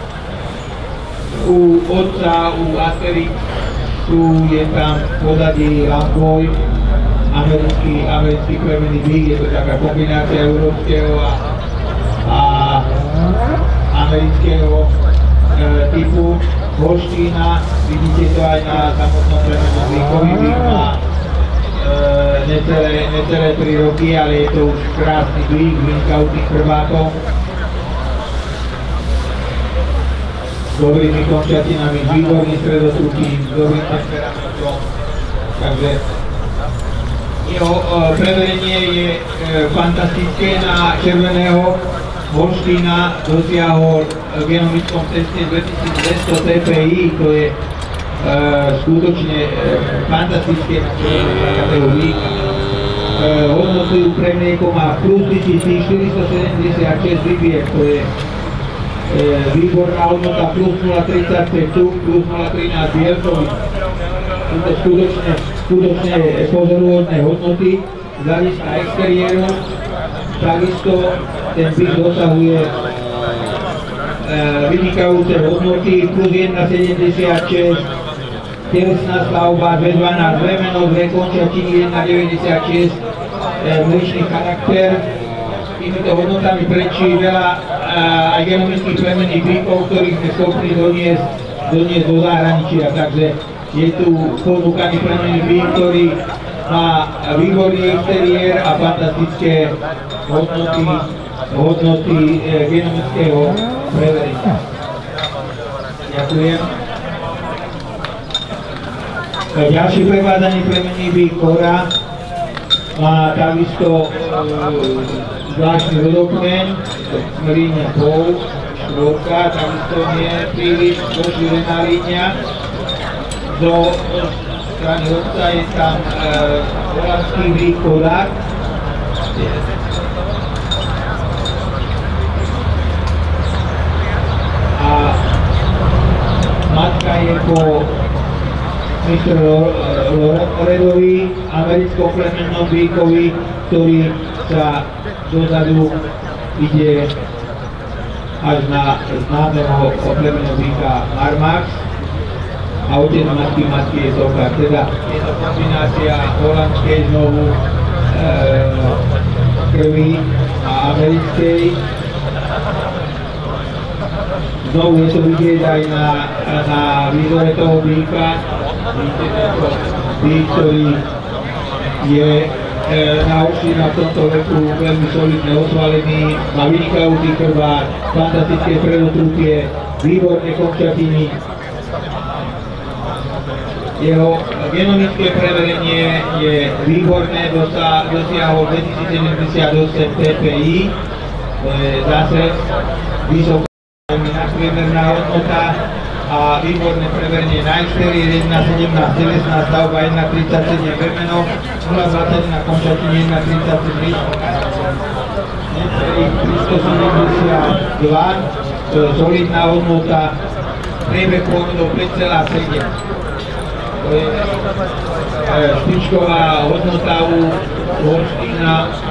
u otca, u Asterix, tu je tam pozadí Lamboy, americký, americký plemenný bík, je to taká kombinácia európskeho a, a amerického e, typu Holštína. Vidíte to aj na samotnom plemennom bíkovi, bík má e, necelé, necelé tri roky, ale je to už krásny bík, vynikajúcich prvákov. S dobrými končatinami, výborný stredotruchým, s dobrým temperamentom. Takže jeho uh, preverenie je uh, fantastické. Na červeného Holštína dosiahol v genomickom teste dvetisícdvesto té pé í, to je uh, skutočne uh, fantastické na červeného líka. Uh, hodnotu pre mlieko má plus tisícštyristosedemdesiatšesť libier, to je výborná hodnota, plus nula tridsaťpäť tuk, plus nula trinásť bielkovín. Sú to skutočne, skutočne pozoruhodné hodnoty z hľadiska exteriéru. Takisto ten bík dosahuje e, vynikajúce hodnoty, plus jedna sedemdesiatšesť, telesná stavba dve dvanásť, remeno, dve končatiny, jedna deväťdesiatšesť, e, mliečný charakter. Týmito hodnotami prečí veľa aj genomických plemenných bíkov, ktorých sme schopní doniesť, doniesť do zahraničia. Takže je tu ponúkaný plemenný bík, ktorý má výborný exteriér a fantastické hodnoty, hodnoty e, genomického preverenia. Ďakujem. Ďalší prevádzaný plemenný bík Kora má takisto e, zvláštny rodokmeň, línia pol, štvorka, takisto nie je príliš rozšírená línia. Do strany otca je tam e, holandský bík Kodak. A matka je po mister Loredovi, americkom plemennom bíkovi, ktorý sa dozadu ide až na známeho plemenného bíka Marmax a otec matky matky je Tokar. Teda je to kombinácia holandskej znovu e, krvi a americkej. Znovu je to vidieť aj na, na výzore toho bíka. Vidíte tento bík, ktorý je E, na Holštína v tomto veku veľmi solidne osvalený, má vynikajúci krvár, fantastické predotrupie, výborné končatiny. Jeho genomické preverenie je výborné, dosa, dosiahol dvetisícsedemdesiatosem té pé í, to je zase vysoká nadpriemerná hodnota a výborné preverenie na exteriér, jedna sedemnásť telesná stavba, jedna tridsaťsedem remeno, nula dvadsaťjeden končatiny, jedna tridsaťsedem necelých tristosedemdesiatdva, to je solidná hodnota, priebeh pôvodov päť celá sedem. To je e, špičková hodnota u Holštína.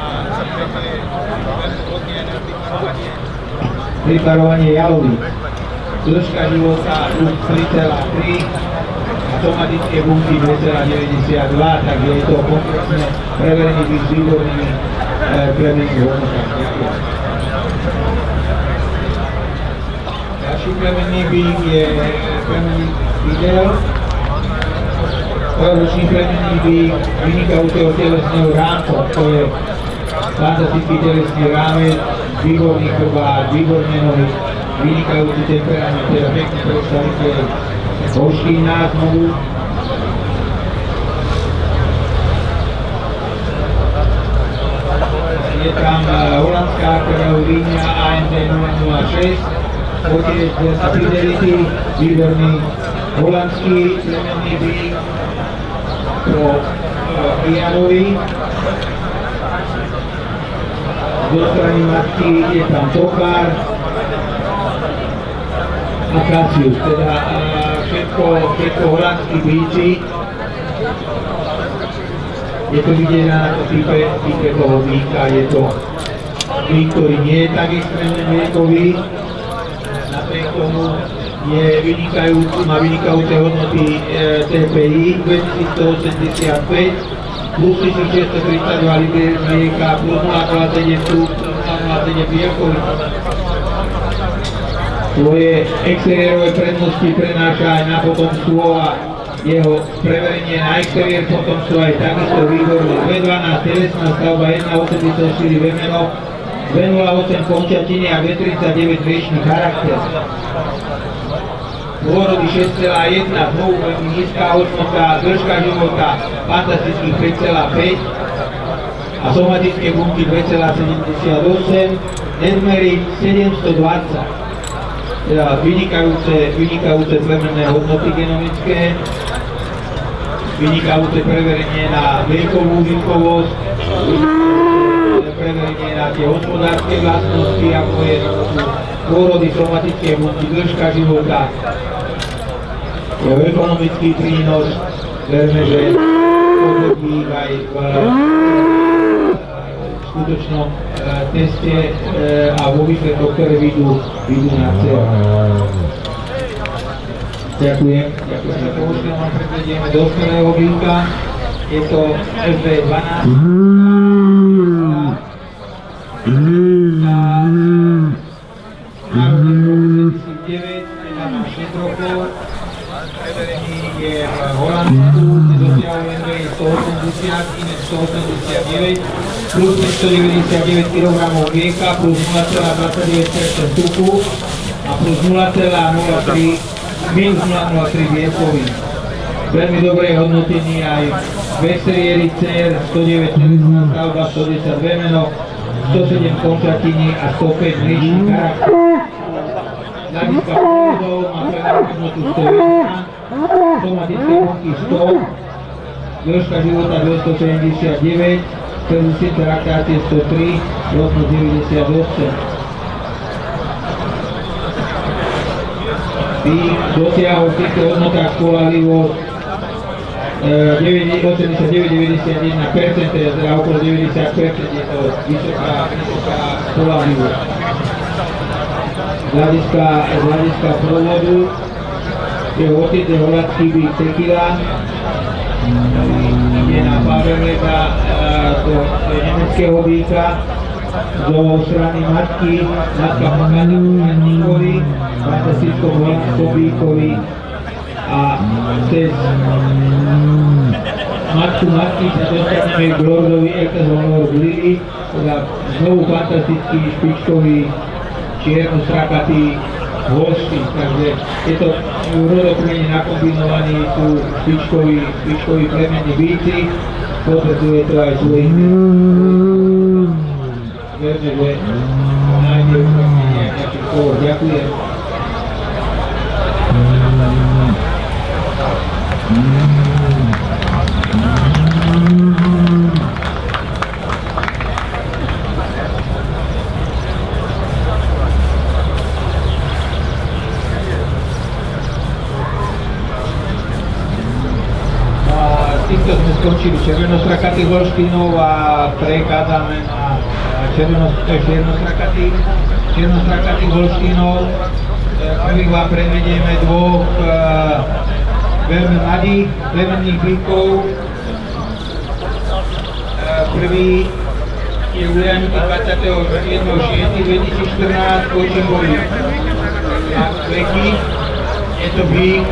Priparovanie jalovíc. Dĺžka života tri celá tri a somatické bunky dva celá deväťdesiatdva, takže je to komplexné preverenie byť s výbornými e, plemennými hodnotami. Ďalší plemenný bík je plemenný Fidel. Trojročný plemenný bík vynikajúceho telesného rámca, to je fantastický telesný rámec, výborný chrbát, výborné nohy, vynikajúci temperament, teda pekný predstaviteľ Holštína znovu. Je tam holandská krvná línia á em dé nula nula šesť, otec Delta Fidelity, výborný holandský plemenný bík pro Ianovi. Do strany matky je tam Tokar a Cassius, teda všetko, všetko holandskí bíci. Je to vidieť na type, type toho býka, je to býk, ktorý nie je tak extrémne mliekový, napriek tomu je vynikajúci, má vynikajúce hodnoty e, té pé í dvetisícstoosemdesiatpäť, plus tisícšesťstotridsaťdva libier mlieka, plus nula celá sedem tuk, plus nula celá sedem bielkový. Svoje exteriérové prednosti prenáša aj na potomstvo a jeho preverenie na exteriér potomstvo aj takisto výborné. dve dvanásť telesná stavba, jedna osemdesiatštyri vemeno, dve nula osem končatiny a dve tridsaťdeväť riečný charakter. Pôrody šesť celá jedna, znovu veľmi nízka hodnota, dĺžka života fantastických päť celá päť a somatické bunky dve celá sedemdesiatosem, nedmery sedemstodvadsať. Teda vynikajúce, vynikajúce plemenné hodnoty genomické, vynikajúce preverenie na liekovú účinkovosť, preverenie na tie hospodárske vlastnosti, ako je pôrody, somatické bunky, dĺžka života, jeho ekonomický prínos, verme, že podobný aj v skutočnom e, teste e, a vo výsledkoch, ktoré vidú, vidú na cel. Ďakujem. Ďakujem za použite, vám predvedieme dospelého býka. Je to ef bé dvanásť. Národný rok dvetisícdeväť, teda má šesť rokov. Preverený je v Holandsku, dosiahol len stoosemdesiat, iné stoosemdesiatdeväť, plus päťstodeväťdesiatdeväť kilogramov mlieka, plus nula celá dvadsaťdeväť percent tuku a plus nula celá nula tri, minus nula celá nula tri bielkovín. Veľmi dobré hodnotenie aj v exteriéri cé er stodeväť telesná stavba, stodesať vemeno, stosedem končatiny a stopäť mliečný charakter. Z hľadiska pôvodov má preverenú hodnotu sto jedna, somatické bunky sto, dĺžka života dvestosedemdesiatdeväť, celú laktácie sto tri, rodnosť deväťdesiatosem. Býk dosiahol v týchto hodnotách spoľahlivosť osemdesiatdeväť deväťdesiatjeden percent, teda okolo deväťdesiat percent je to vysoká, vysoká spoľahlivosť. Z hľadiska, z hľadiska provodu je otec je holandský býk Tequila, ide na Faberleta do nemeckého býka, zo strany matky, matka pochádza z Nikoli, fantastickom holandskom býkovi a cez matku matky sa dostaneme k Lordovi Eckes-Honor Lily, teda znovu fantastický špičkový čierno-strakatý Holstein, takže je to rodokmene nakombinovaní, sú špičkoví, špičkoví plemenní býci, potvrdzuje to aj svojich verne, že nájde uplatnenie nejaký skôr. Ďakujem. Týchto sme skončili červenostrakatých holštínov a prechádzame na černostrakatých černostrakatých holštínov. Prvých vám predvedieme dvoch e, veľmi mladých plemenných býkov. E, prvý je uliahnutý dvadsiateho siedmeho šiesteho dvetisícštrnásť, počím boli na veky. Je to býk,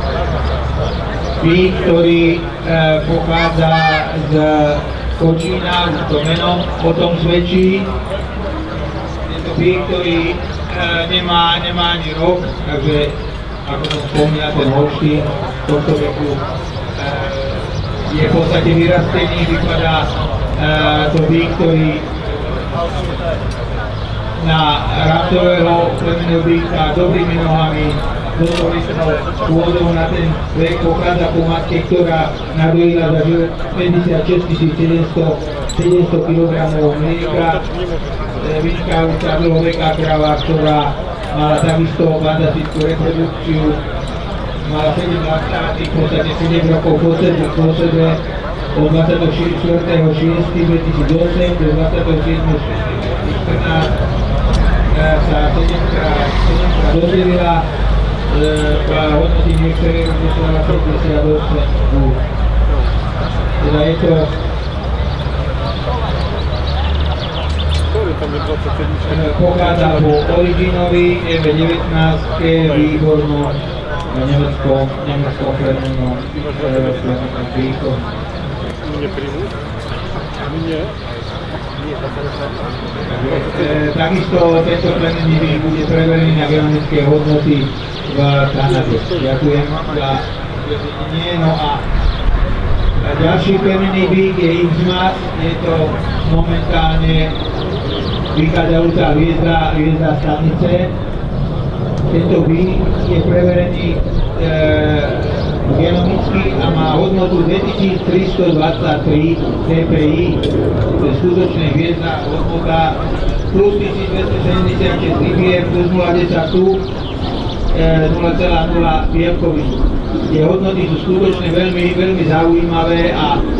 býk, ktorý e, pochádza z Kočína, už to meno o tom svedčí. Je to býk, ktorý e, nemá, nemá ani rok, takže ako som spomínal, ten Holštín v tomto veku e, je v podstate vyrastený, vypadá e, to býk, ktorý na rámcového plemenného býka dobrými nohami, dotovistnou pôdou na ten vek pochádza po matke, ktorá nadojila za päťdesiatšesť tisíc sedemsto kilogramov mlieka. Vynikajúca dlhoveká krava, ktorá mala takisto fantastickú reprodukciu, mala sedem laktácií, v podstate sedem rokov po sebe, po sebe od dvadsiateho štvrtého šiesteho dvetisícosem do dvadsiateho siedmeho šiesteho dvetisícštrnásť sa sedemkrát rozdelila v hodnotí niektoré rozdelila päťdesiatosem. Teda je to pochádza po originovi é vé devätnásť výbornom nemeckom nemeckom plemennom výkonu. Takisto tento plemenný výk bude preverený na genomické hodnoty v Kanade. Ďakujem za uvedenie. No a ďalší plemenný výk je X-Mas, je to momentálne vychádzajúca hviezda, hviezda stanice. Tento výk je preverený e, genomicky a má hodnotu dvetisíctristodvadsaťtri dé pé í, to je skutočne hviezdna hodnota, plus tisícdvestosedemdesiatšesť libier, plus nula celá desať tu, nula celá nula bielkoviny. Tie hodnoty sú skutočne veľmi, veľmi zaujímavé a e,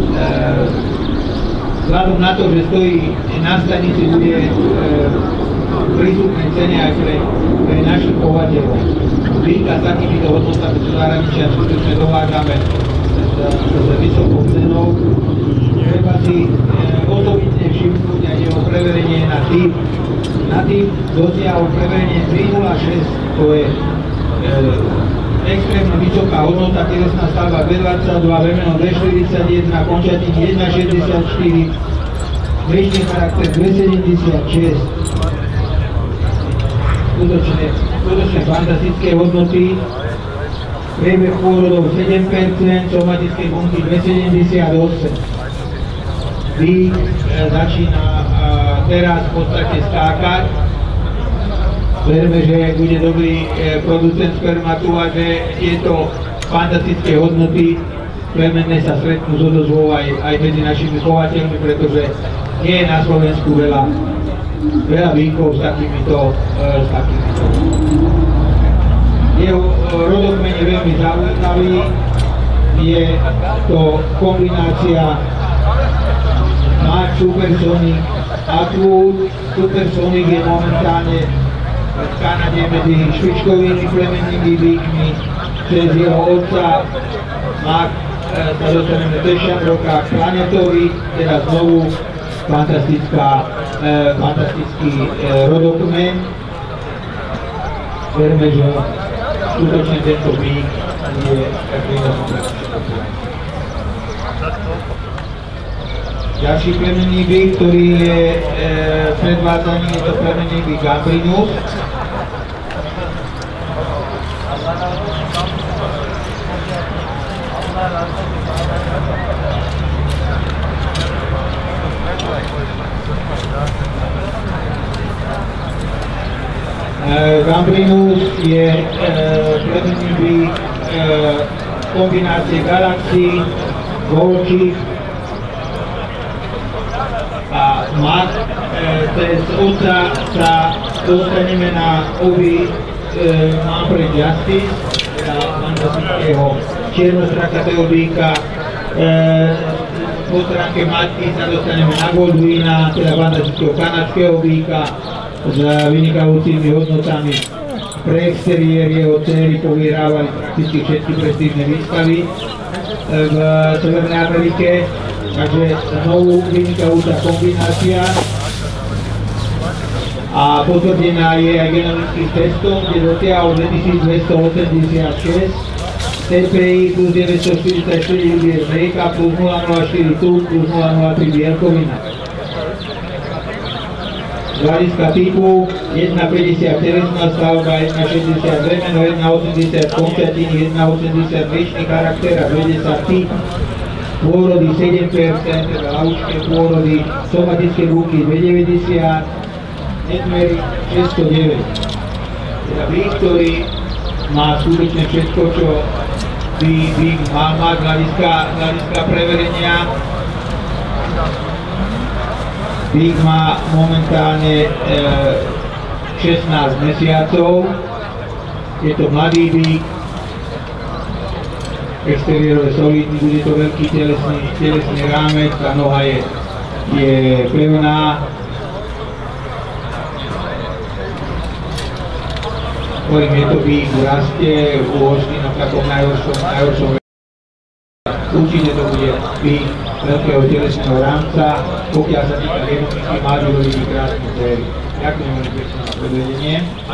vzhľadom na to, že stojí na stanici, bude e, prístupné cene aj pre, pre našich chovateľov. Výka s takýmito hodnotami do zahraničia skutočne dovážame s, s vysokou cenou. Treba si e, osobitne všimnúť aj jeho preverenie na typ. Na typ dosiahol preverenie tri nula šesť, to je e, extrémne vysoká hodnota, telesná stavba bé dvadsaťdva, vemeno dé štyridsaťjeden, končatiny jedna šesťdesiatštyri, mliečný charakter dve sedemdesiatšesť. Skutočne, skutočne fantastické hodnoty. Priebeh pôrodov sedem percent, somatické bunky dve sedemdesiatosem. Výk e, začína e, teraz v podstate skákať. Verme, že bude dobrý e, producent spermatu a že tieto fantastické hodnoty plemenné sa stretnú s odozvou aj, aj medzi našimi chovateľmi, pretože nie je na Slovensku veľa, veľa výkov s takýmito, e, s takýmito. Jeho e, rodokmen je veľmi zaujímavý, je to kombinácia Mark Supersonic Atwood. Supersonic je momentálne v Kanade medzi špičkovými plemennými výkmi. Cez jeho otca Mark e, sa dostaneme do Šamroka Planetovi, teda znovu fantastická, e, fantastický e, rodokmen. Verme, že skutočne tento výk je prínosný. Ďalší plemenný výk, ktorý je e, predvádzaný, je to plemenný výk Gambrinus. E, Gambrinus je e, plemenný výk e, kombinácie galaxií, volčík a mat. E, cez otca sa dostaneme na oby e, Manfred Justice, teda fantastického čiernostrachatého býka. E, po stránke matky sa dostaneme na Goldwina, teda fantastického kanadského býka s vynikajúcimi hodnotami. Pre exteriér jeho céry povyhrávali prakticky všetky prestížne výstavy v Severnej Amerike. Takže znovu vynikajúca kombinácia a potvrdená je aj genomickým testom, kde dosiahol dvetisícdvestoosemdesiatšesť té pé í plus deväťstoštyridsaťštyri libier mlieka plus nula celá nula štyri tuk plus nula celá nula tri bielkovina. Z hľadiska typu jedna päťdesiat telesná stavba, jedna šesťdesiat vemeno, jedna osemdesiat končatiny, jedna osemdesiat mliečny charakter a dvadsať typ. Pôrody sedem percent, teda laučké pôrody, somatické bunky dve deväťdesiat, netmery šesťstodeväť. Teda výk, ktorý má skutočne všetko, čo by výk mal mať z hľadiska, hľadiska preverenia. Výk má momentálne e, šestnásť mesiacov, je to mladý výk. exteriérové solidný, bude to veľký telesný, telesný rámec, tá noha je, je pevná. Hovorím, je to bík v raste, u Holštína v takom najhoršom, najhoršom určite to bude bík veľkého telesného rámca, pokiaľ sa týka jednotky, má vyrobiť krásnu sériu. Ďakujem veľmi pekne za predvedenie.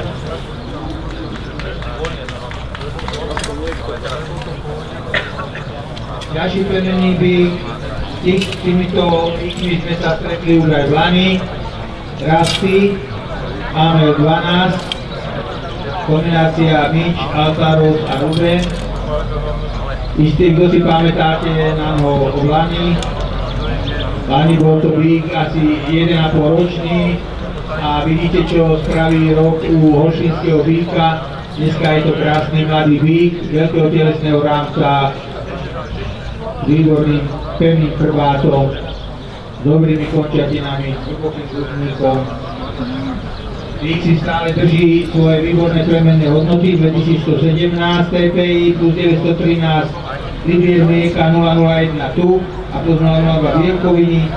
Ďalší premenný bík, s týmito bíkmi sme sa stretli už aj v lani, rasty, máme dvanásť, kombinácia Mič, Altaros a Ruben. Istý, kto si pamätáte na ho v lani, lani bol to bík asi jeden a pol ročný a vidíte, čo spraví rok u holštínskeho bíka. Dneska je to krásny mladý bík, veľkého telesného rámca, s výborným pevným chrbátom, s dobrými končatinami, hlbokým zúbníkom. Bík si stále drží svoje výborné premenné hodnoty, dvetisícstosedemnásť té pé í plus deväťstotrinásť libier mlieka nula nula jeden tu a plus nula nula dva bielkoviny.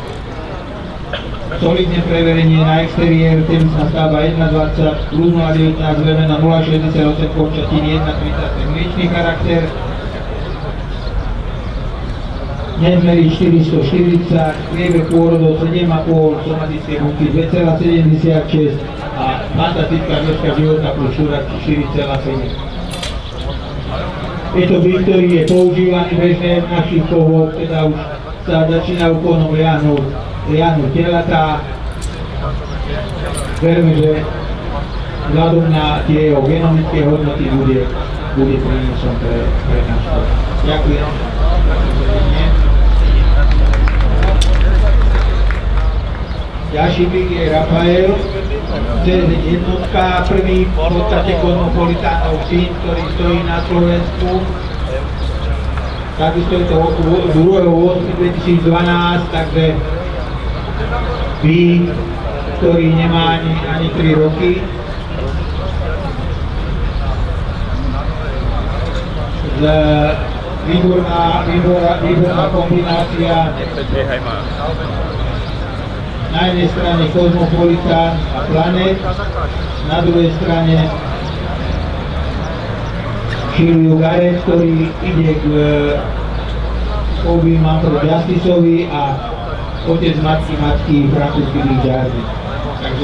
Solidné preverenie na exteriér, telesná stavba jedna dvadsať plus nula devätnásť vemena nula šesťdesiatosem končatín jedna tridsať mliečný charakter. Nedmerí štyristoštyridsať, priebeh pôrodov sedem a pol, somatické bunky dva celá sedemdesiatšesť a fantastická dĺžka života plus šúrak štyri celá sedem. Je to bík, ktorý je používaný bežne v našich chovoch, teda už sa začínajú konom liahnuť, liahnuť telatá. Verme, že vzhľadom na tie jeho genomické hodnoty bude, bude prínosom pre, pre náš chov. Ďakujem. Ďalší bík je Rafael, cé zet jednotka, prvý v podstate kozmopolitánov syn, ktorý stojí na Slovensku. Takisto je to druhého ôsmeho dvetisícdvanásť, takže bík, ktorý nemá ani, ani tri roky. Z, výborná, výborná, výborná kombinácia. Na jednej strane Kozmopolitán a Planet, na druhej strane Shiryu Gareth, ktorý ide k Obi Manfred Justiceovi a otec matky matky francúzsky bík Jardy. Takže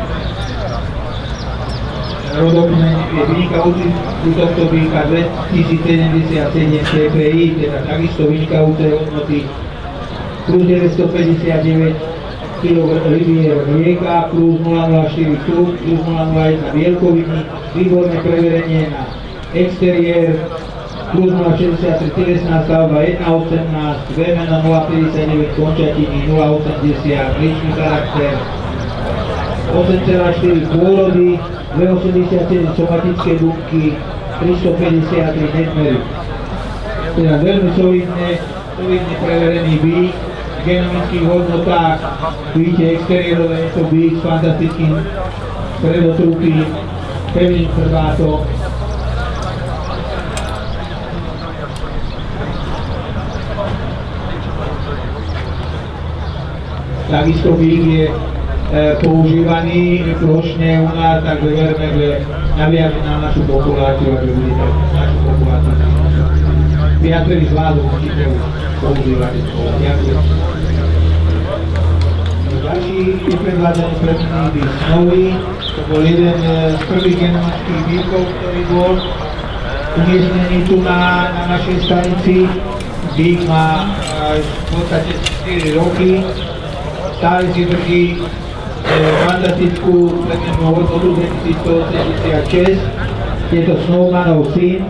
rodokmeň je vynikajúci u tohto bíka dvetisícsedemdesiatsedem té pé í, teda takisto vynikajúce hodnoty, plus deväťstopäťdesiatdeväť kilogramov libier mlieka, plus nula nula štyri tuk, plus nula nula jeden bielkoviny, výborné preverenie na exteriér, plus nula šesťdesiattri telesná stavba jedna osemnásť, vemena nula päťdesiatdeväť končatiny, nula osemdesiat, mliečný charakter, osem celá štyri pôrody, dvestoosemdesiatsedem somatické bunky, tristopäťdesiattri nedmery. Teda veľmi solidne, solidne preverený bík. V genomických hodnotách vidíte exteriérové, je to bík s fantastickým predotrupým, pevným chrbátom. Takisto bík je e, používaný plošne u nás, takže verme, že naviaže na našu populáciu a že bude to našu populáciu. Viacerí z vás určite už používať. Ďakujem. Ďalší je predvádzaný premenný bík Snowy. To bol jeden z prvých genomických bíkov, ktorý bol umiestnený tu na, na našej stanici. Bík má v podstate štyri roky. Stále si drží e, fantastickú plemennú hodnotu dvetisícstoosemdesiatšesť. Je to Snowmanov syn.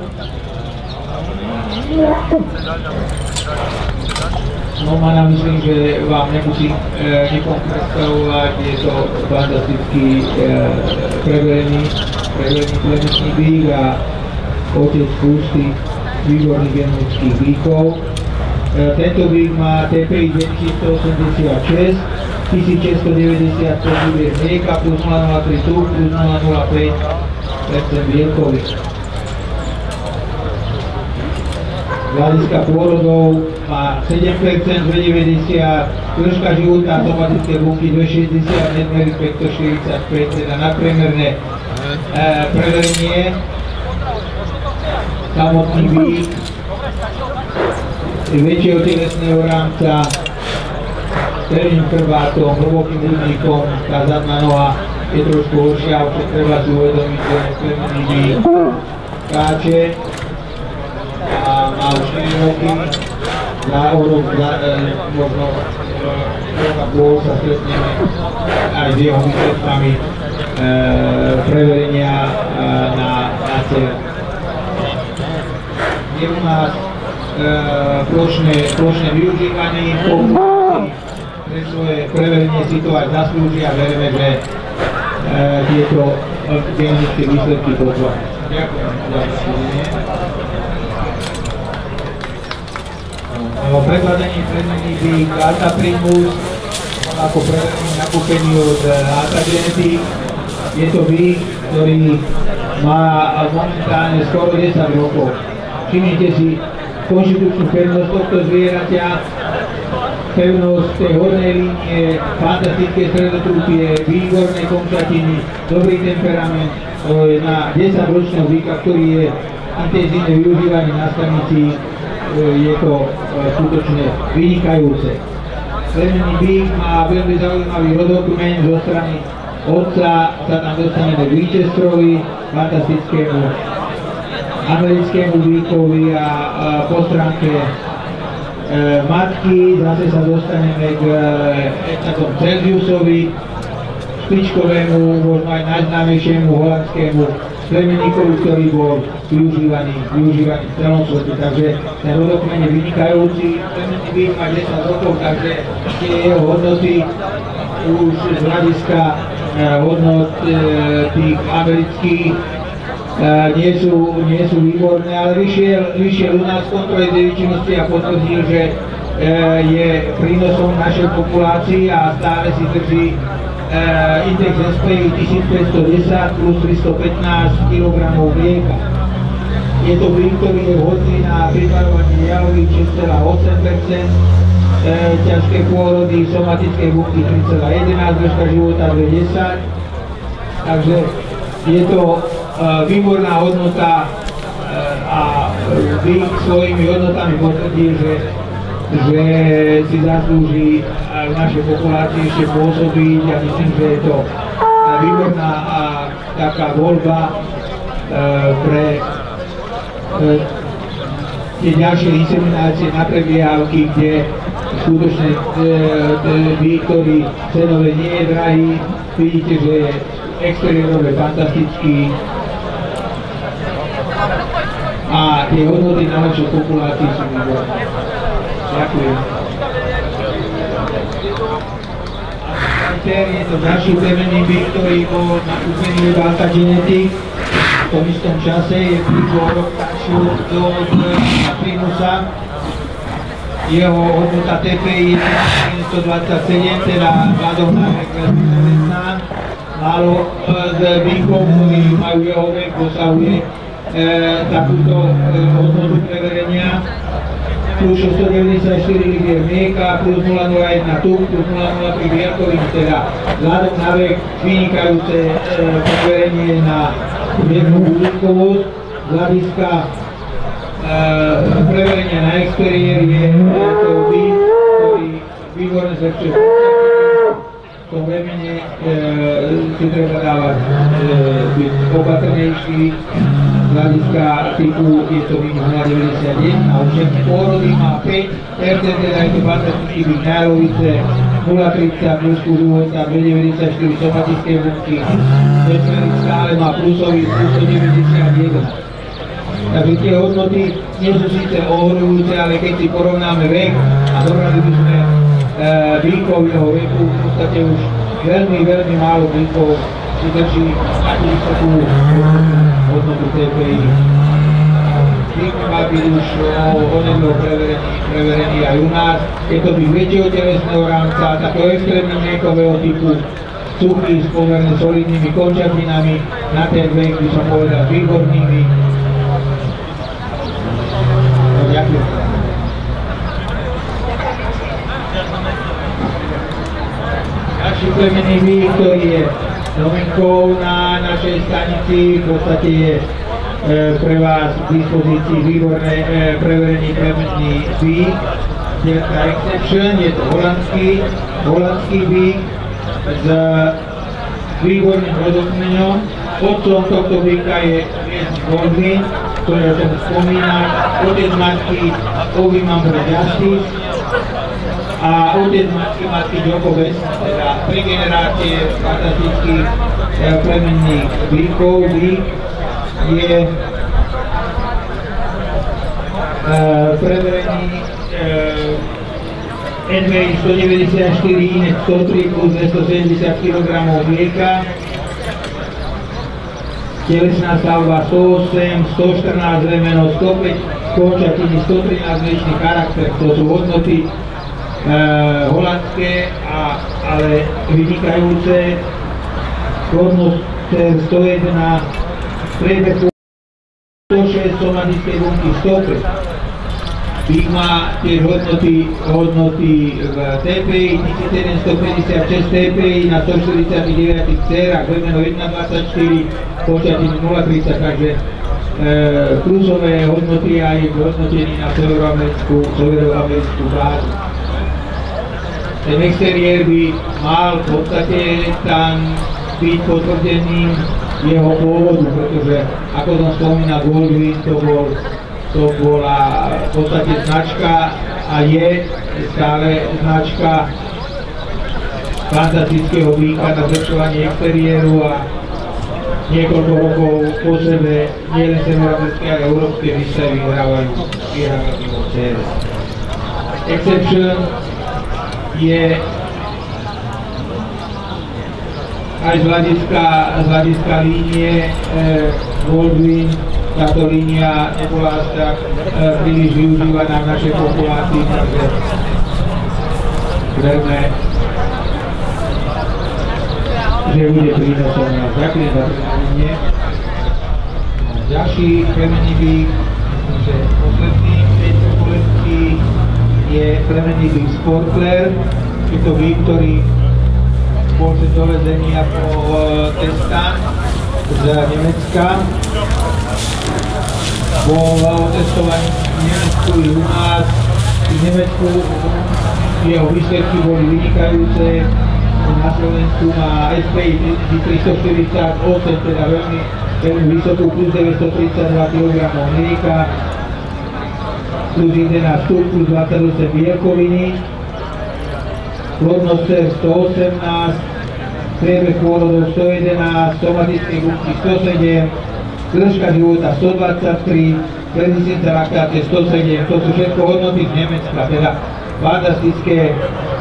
Snowmana myslím, že vám nemusím e, nikom predstavovať, je to fantastický e, preverený, preverený plemenný bík a otec pústy výborných genomických bíkov. E, tento bík má té pé í dvetisícstoosemdesiatšesť, tisícšesťstodeväťdesiatpäť libier mlieka plus nula nula tri tuk plus nula nula päť percent bielkových. z hľadiska pôrodov má sedem percent, deväťdesiat, dĺžka života somatické bunky dvestošesťdesiat, nedmery päťstoštyridsaťpäť, teda nadpriemerné e, preverenie. Samotný výk väčšieho telesného rámca, stredným chrbátom, hlbokým hrudníkom, tá zadná noha je trošku horšia, však treba si uvedomiť, že nespremný výk skáče a má už štyri roky, za o rok, za, e, možno rok a pôl sa stretneme aj s jeho výsledkami e, preverenia e, na, na cer. Je u nás e, plošné, plošné využívanie informácií, pre svoje preverenie si to aj zaslúžia a veríme, že e, tieto diagnostické výsledky potvrdí. Ďakujem za pozornie. Prekladanie predmení výk Arta Primus ako preverenie nakúpení od Arta Genetic. Je to výk, ktorý má momentálne skoro desať rokov. Všimnite si konštitučnú pevnosť tohto zvieraťa, pevnosť tej hornej línie, fantastické stredotrúpie, výborné končatiny, dobrý temperament. Na desaťročného výka, ktorý je intenzívne využívaný na stanici, je to skutočne vynikajúce. Plemenný býk má veľmi zaujímavý rodokmeň zo strany otca, sa tam dostaneme k Winchesterovi, fantastickému americkému býkovi a, a po stránke e, matky zase sa dostaneme k e, takom Celsiusovi, špičkovému, možno aj najznámejšiemu holandskému plemenníkovi, ktorý bol využívaný, využívaný v celom svete. Takže ten rodokmeň je vynikajúci. Plemenný býk má desať rokov, takže tie jeho hodnoty už z hľadiska e, hodnot e, tých amerických e, nie, sú, nie sú výborné, ale vyšiel, vyšiel u nás kontrole devičnosti a potvrdil, že e, je prínosom našej populácii a stále si drží Uh, index es pé í tisícpäťstodesať plus tristopätnásť kilogramov mlieka. Je to býk, ktorý je vhodný na pripravovanie jalových šesť celá osem percent, uh, ťažké pôrody, somatické bunky tri celá jedenásť, dĺžka života dve celá desať. Takže je to uh, výborná hodnota uh, a býk svojimi hodnotami potvrdí, že že si zaslúži v našej populácii ešte pôsobiť a myslím, že je to výborná a taká voľba pre tie ďalšie inseminácie na prebiehávky, kde skutočne býk, ktorý cenové nie je drahý, vidíte, že je exteriérové fantastický a tie hodnoty na našej populácii sú výborné. Ďakujem. Je to ďalší plemenný býk, ktorý bol nakúpený od Arta Genetic. V tom istom čase je príklad rok starší od Primusa. Jeho hodnota té pé í je stodvadsaťsedem, teda vzhľadom na vek veľmi zamestnán. Málo z býkov, ktorí majú jeho vek, dosahuje e, takúto e, hodnotu preverenia. Plus šesťstodeväťdesiatštyri libier mlieka, plus nula celá nula jeden tuk, plus nula celá nula tri bielkoviny, teda vzhľadom na vek vynikajúce e, preverenie na jednu uhlíkovosť. Z hľadiska e, preverenia na exteriér je to býk, ktorý výborne zlepšuje v tom vremene e, si treba dávať e, byť opatrnejší. Z hľadiska typu je to minus nula celá deväťdesiatjeden a už všetky pôrody má päť percent, teda je to fantastický byť nárovice, nula celá tridsať, dĺžku života, dve celá deväťdesiatštyri somatické bunky, Vesmerik stále má plusový plus sto deväťdesiatjeden. Takže tie hodnoty nie sú síce ohromujúce, ale keď si porovnáme vek a zobrali by sme e, býkov jeho veku, v podstate už veľmi, veľmi málo býkov si drží takú vysokú hodnotu té pé í. Býk má byť už onedlo preverený, preverený aj u nás. Je to byť väčšieho telesného rámca, takého extrémne mliekového typu, suchý s pomerne solidnými končatinami, na ten vek by som povedal výbornými. No, ďakujem. plemenný vík, ktorý je novinkou na našej stanici, v podstate je e, pre vás k dispozícii výborné e, preverený plemenný vík. Delta Exception, je to holandský, holandský vík s výborným rodokmeňom. Otcom tohto víka je Jens Goldwyn, ktorý o tom spomína, otec matky Ovi Mamber Justice a otec matky matky Djokovic, teda tri generácie fantastických plemenných víkov. Vík je uh, preverený uh, en vé í stodeväťdesiatštyri, iné sto tri plus dvestosedemdesiat kilogramov mlieka, telesná stavba sto osem, sto štrnásť remeno, sto päť končatiny, sto trinásť mliečný charakter. To sú hodnoty e, holandské, a, ale vynikajúce. Hodnoter sto jedenásť, priebeh sto šesť, somatické bunky sto päť. Vík má tiež hodnoty, hodnoty v té pé í tisícsedemsto stopäťdesiatšesť té pé í na stoštyridsaťdeväť dcerách, remeno jedna dvadsaťštyri, končatiny nula tridsať, takže e, plusové hodnoty aj hodnotení na severoamerickú, severoamerickú bázu. Ten exteriér by mal v podstate tam byť potvrdený jeho pôvodu, pretože ako som spomínal, Goldwyn to bol to bola v podstate značka a je stále značka fantastického víka na zlepšovanie exteriéru a niekoľko rokov po sebe nielen severoamerické, ale európske výstavy vyhrávajú vyhrávajú cé es. Exception je aj z hľadiska, z hľadiska línie eh, Goldwyn. Táto línia nebola až tak e, príliš využívaná v našej populácii, takže verme, že bude prínosom nás. Ďakujem za prínosie. Ďalší plemenný vík, myslím, že posledný v tejto kolekcii je plemenný vík Sportler. Je to vík, ktorý bol cez dovezený ako testant z Nemecka. Bol otestovaný v Nemecku i u nás. V Nemecku jeho výsledky boli vynikajúce. Na Slovensku má es pé í tristoštyridsaťosem, teda veľmi, veľmi vysokú, plus deväťstotridsaťdva kilogramov mlieka, plus jedenásť tuk, plus dvadsaťosem bielkoviny, plodnosť sto osemnásť, priebeh pôrodov sto jedenásť, somatické bunky sto sedem, dĺžka života sto dvadsaťtri, rezistencia laktácie sto sedem, to sú všetko hodnoty z Nemecka, teda fantastické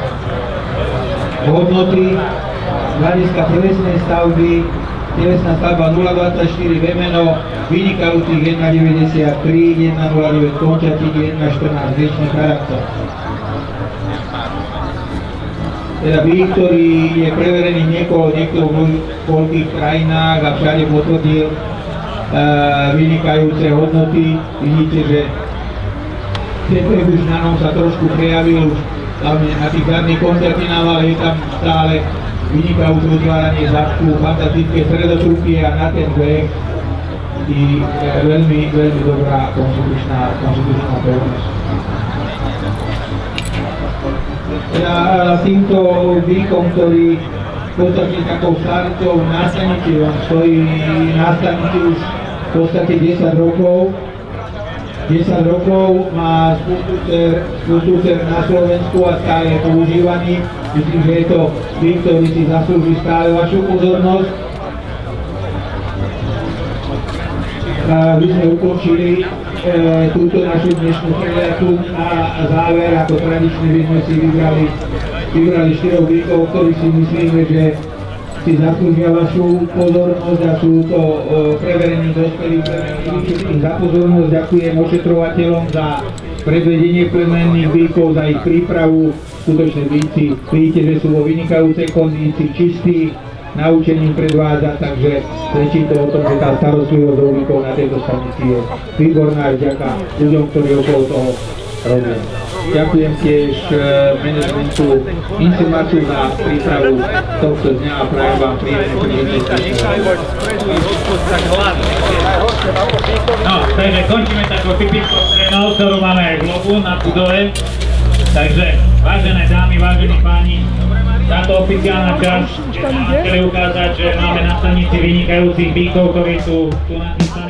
hodnoty z hľadiska telesnej stavby. Telesná stavba nula dvadsaťštyri remeno, vynikajúcich jedna deväťdesiattri, jedna nula deväť končatík, jedna štrnásť riečný charakter. Teda vík, ktorý je preverený niekoľko, niekoľkých krajinách a všade potvrdil Uh, vynikajúce hodnoty. Vidíte, že ten prebuž na ňom sa trošku prejavil hlavne na tých zadných koncertinách, ale je tam stále vynikajúce otváranie zadku, fantastické stredotruky a na ten vek i e, veľmi, veľmi dobrá konštitučná, konštitučná pevnosť. Teda týmto víkom, ktorý v podstate takou staricou na stanici, on stojí na stanici už v podstate desať rokov. desať rokov má spustúcer na Slovensku a stále je používaný. Myslím, že je to vík, ktorý si zaslúži stále vašu pozornosť. My sme ukončili e, túto našu dnešnú prehliadku. Na záver, ako tradične, by sme si vybrali vybrali štyroch víkov, ktorí si myslíme, že si zaslúžia vašu pozornosť a sú to e, preverení dospelí plemenní víky. Za pozornosť ďakujem ošetrovateľom za predvedenie plemenných víkov, za ich prípravu. Skutočne víci, vidíte, že sú vo vynikajúcej kondícii, čistí, naučením predvádzať, takže svedčí to o tom, že tá starostlivosť o víkov na tejto stanici je výborná, vďaka ľuďom, ktorí okolo toho robia. Ďakujem tiež manažmentu Insimartu za prípravu tohto dňa a prajem vám príjemné príležitosti. No, takže končíme takou typickou scénou, ktorú máme aj v logu na budove. Takže, vážené dámy, vážení páni, táto oficiálna časť chceli ukázať, že máme na stanici vynikajúcich bíkov, ktorí sú tu nachystaní.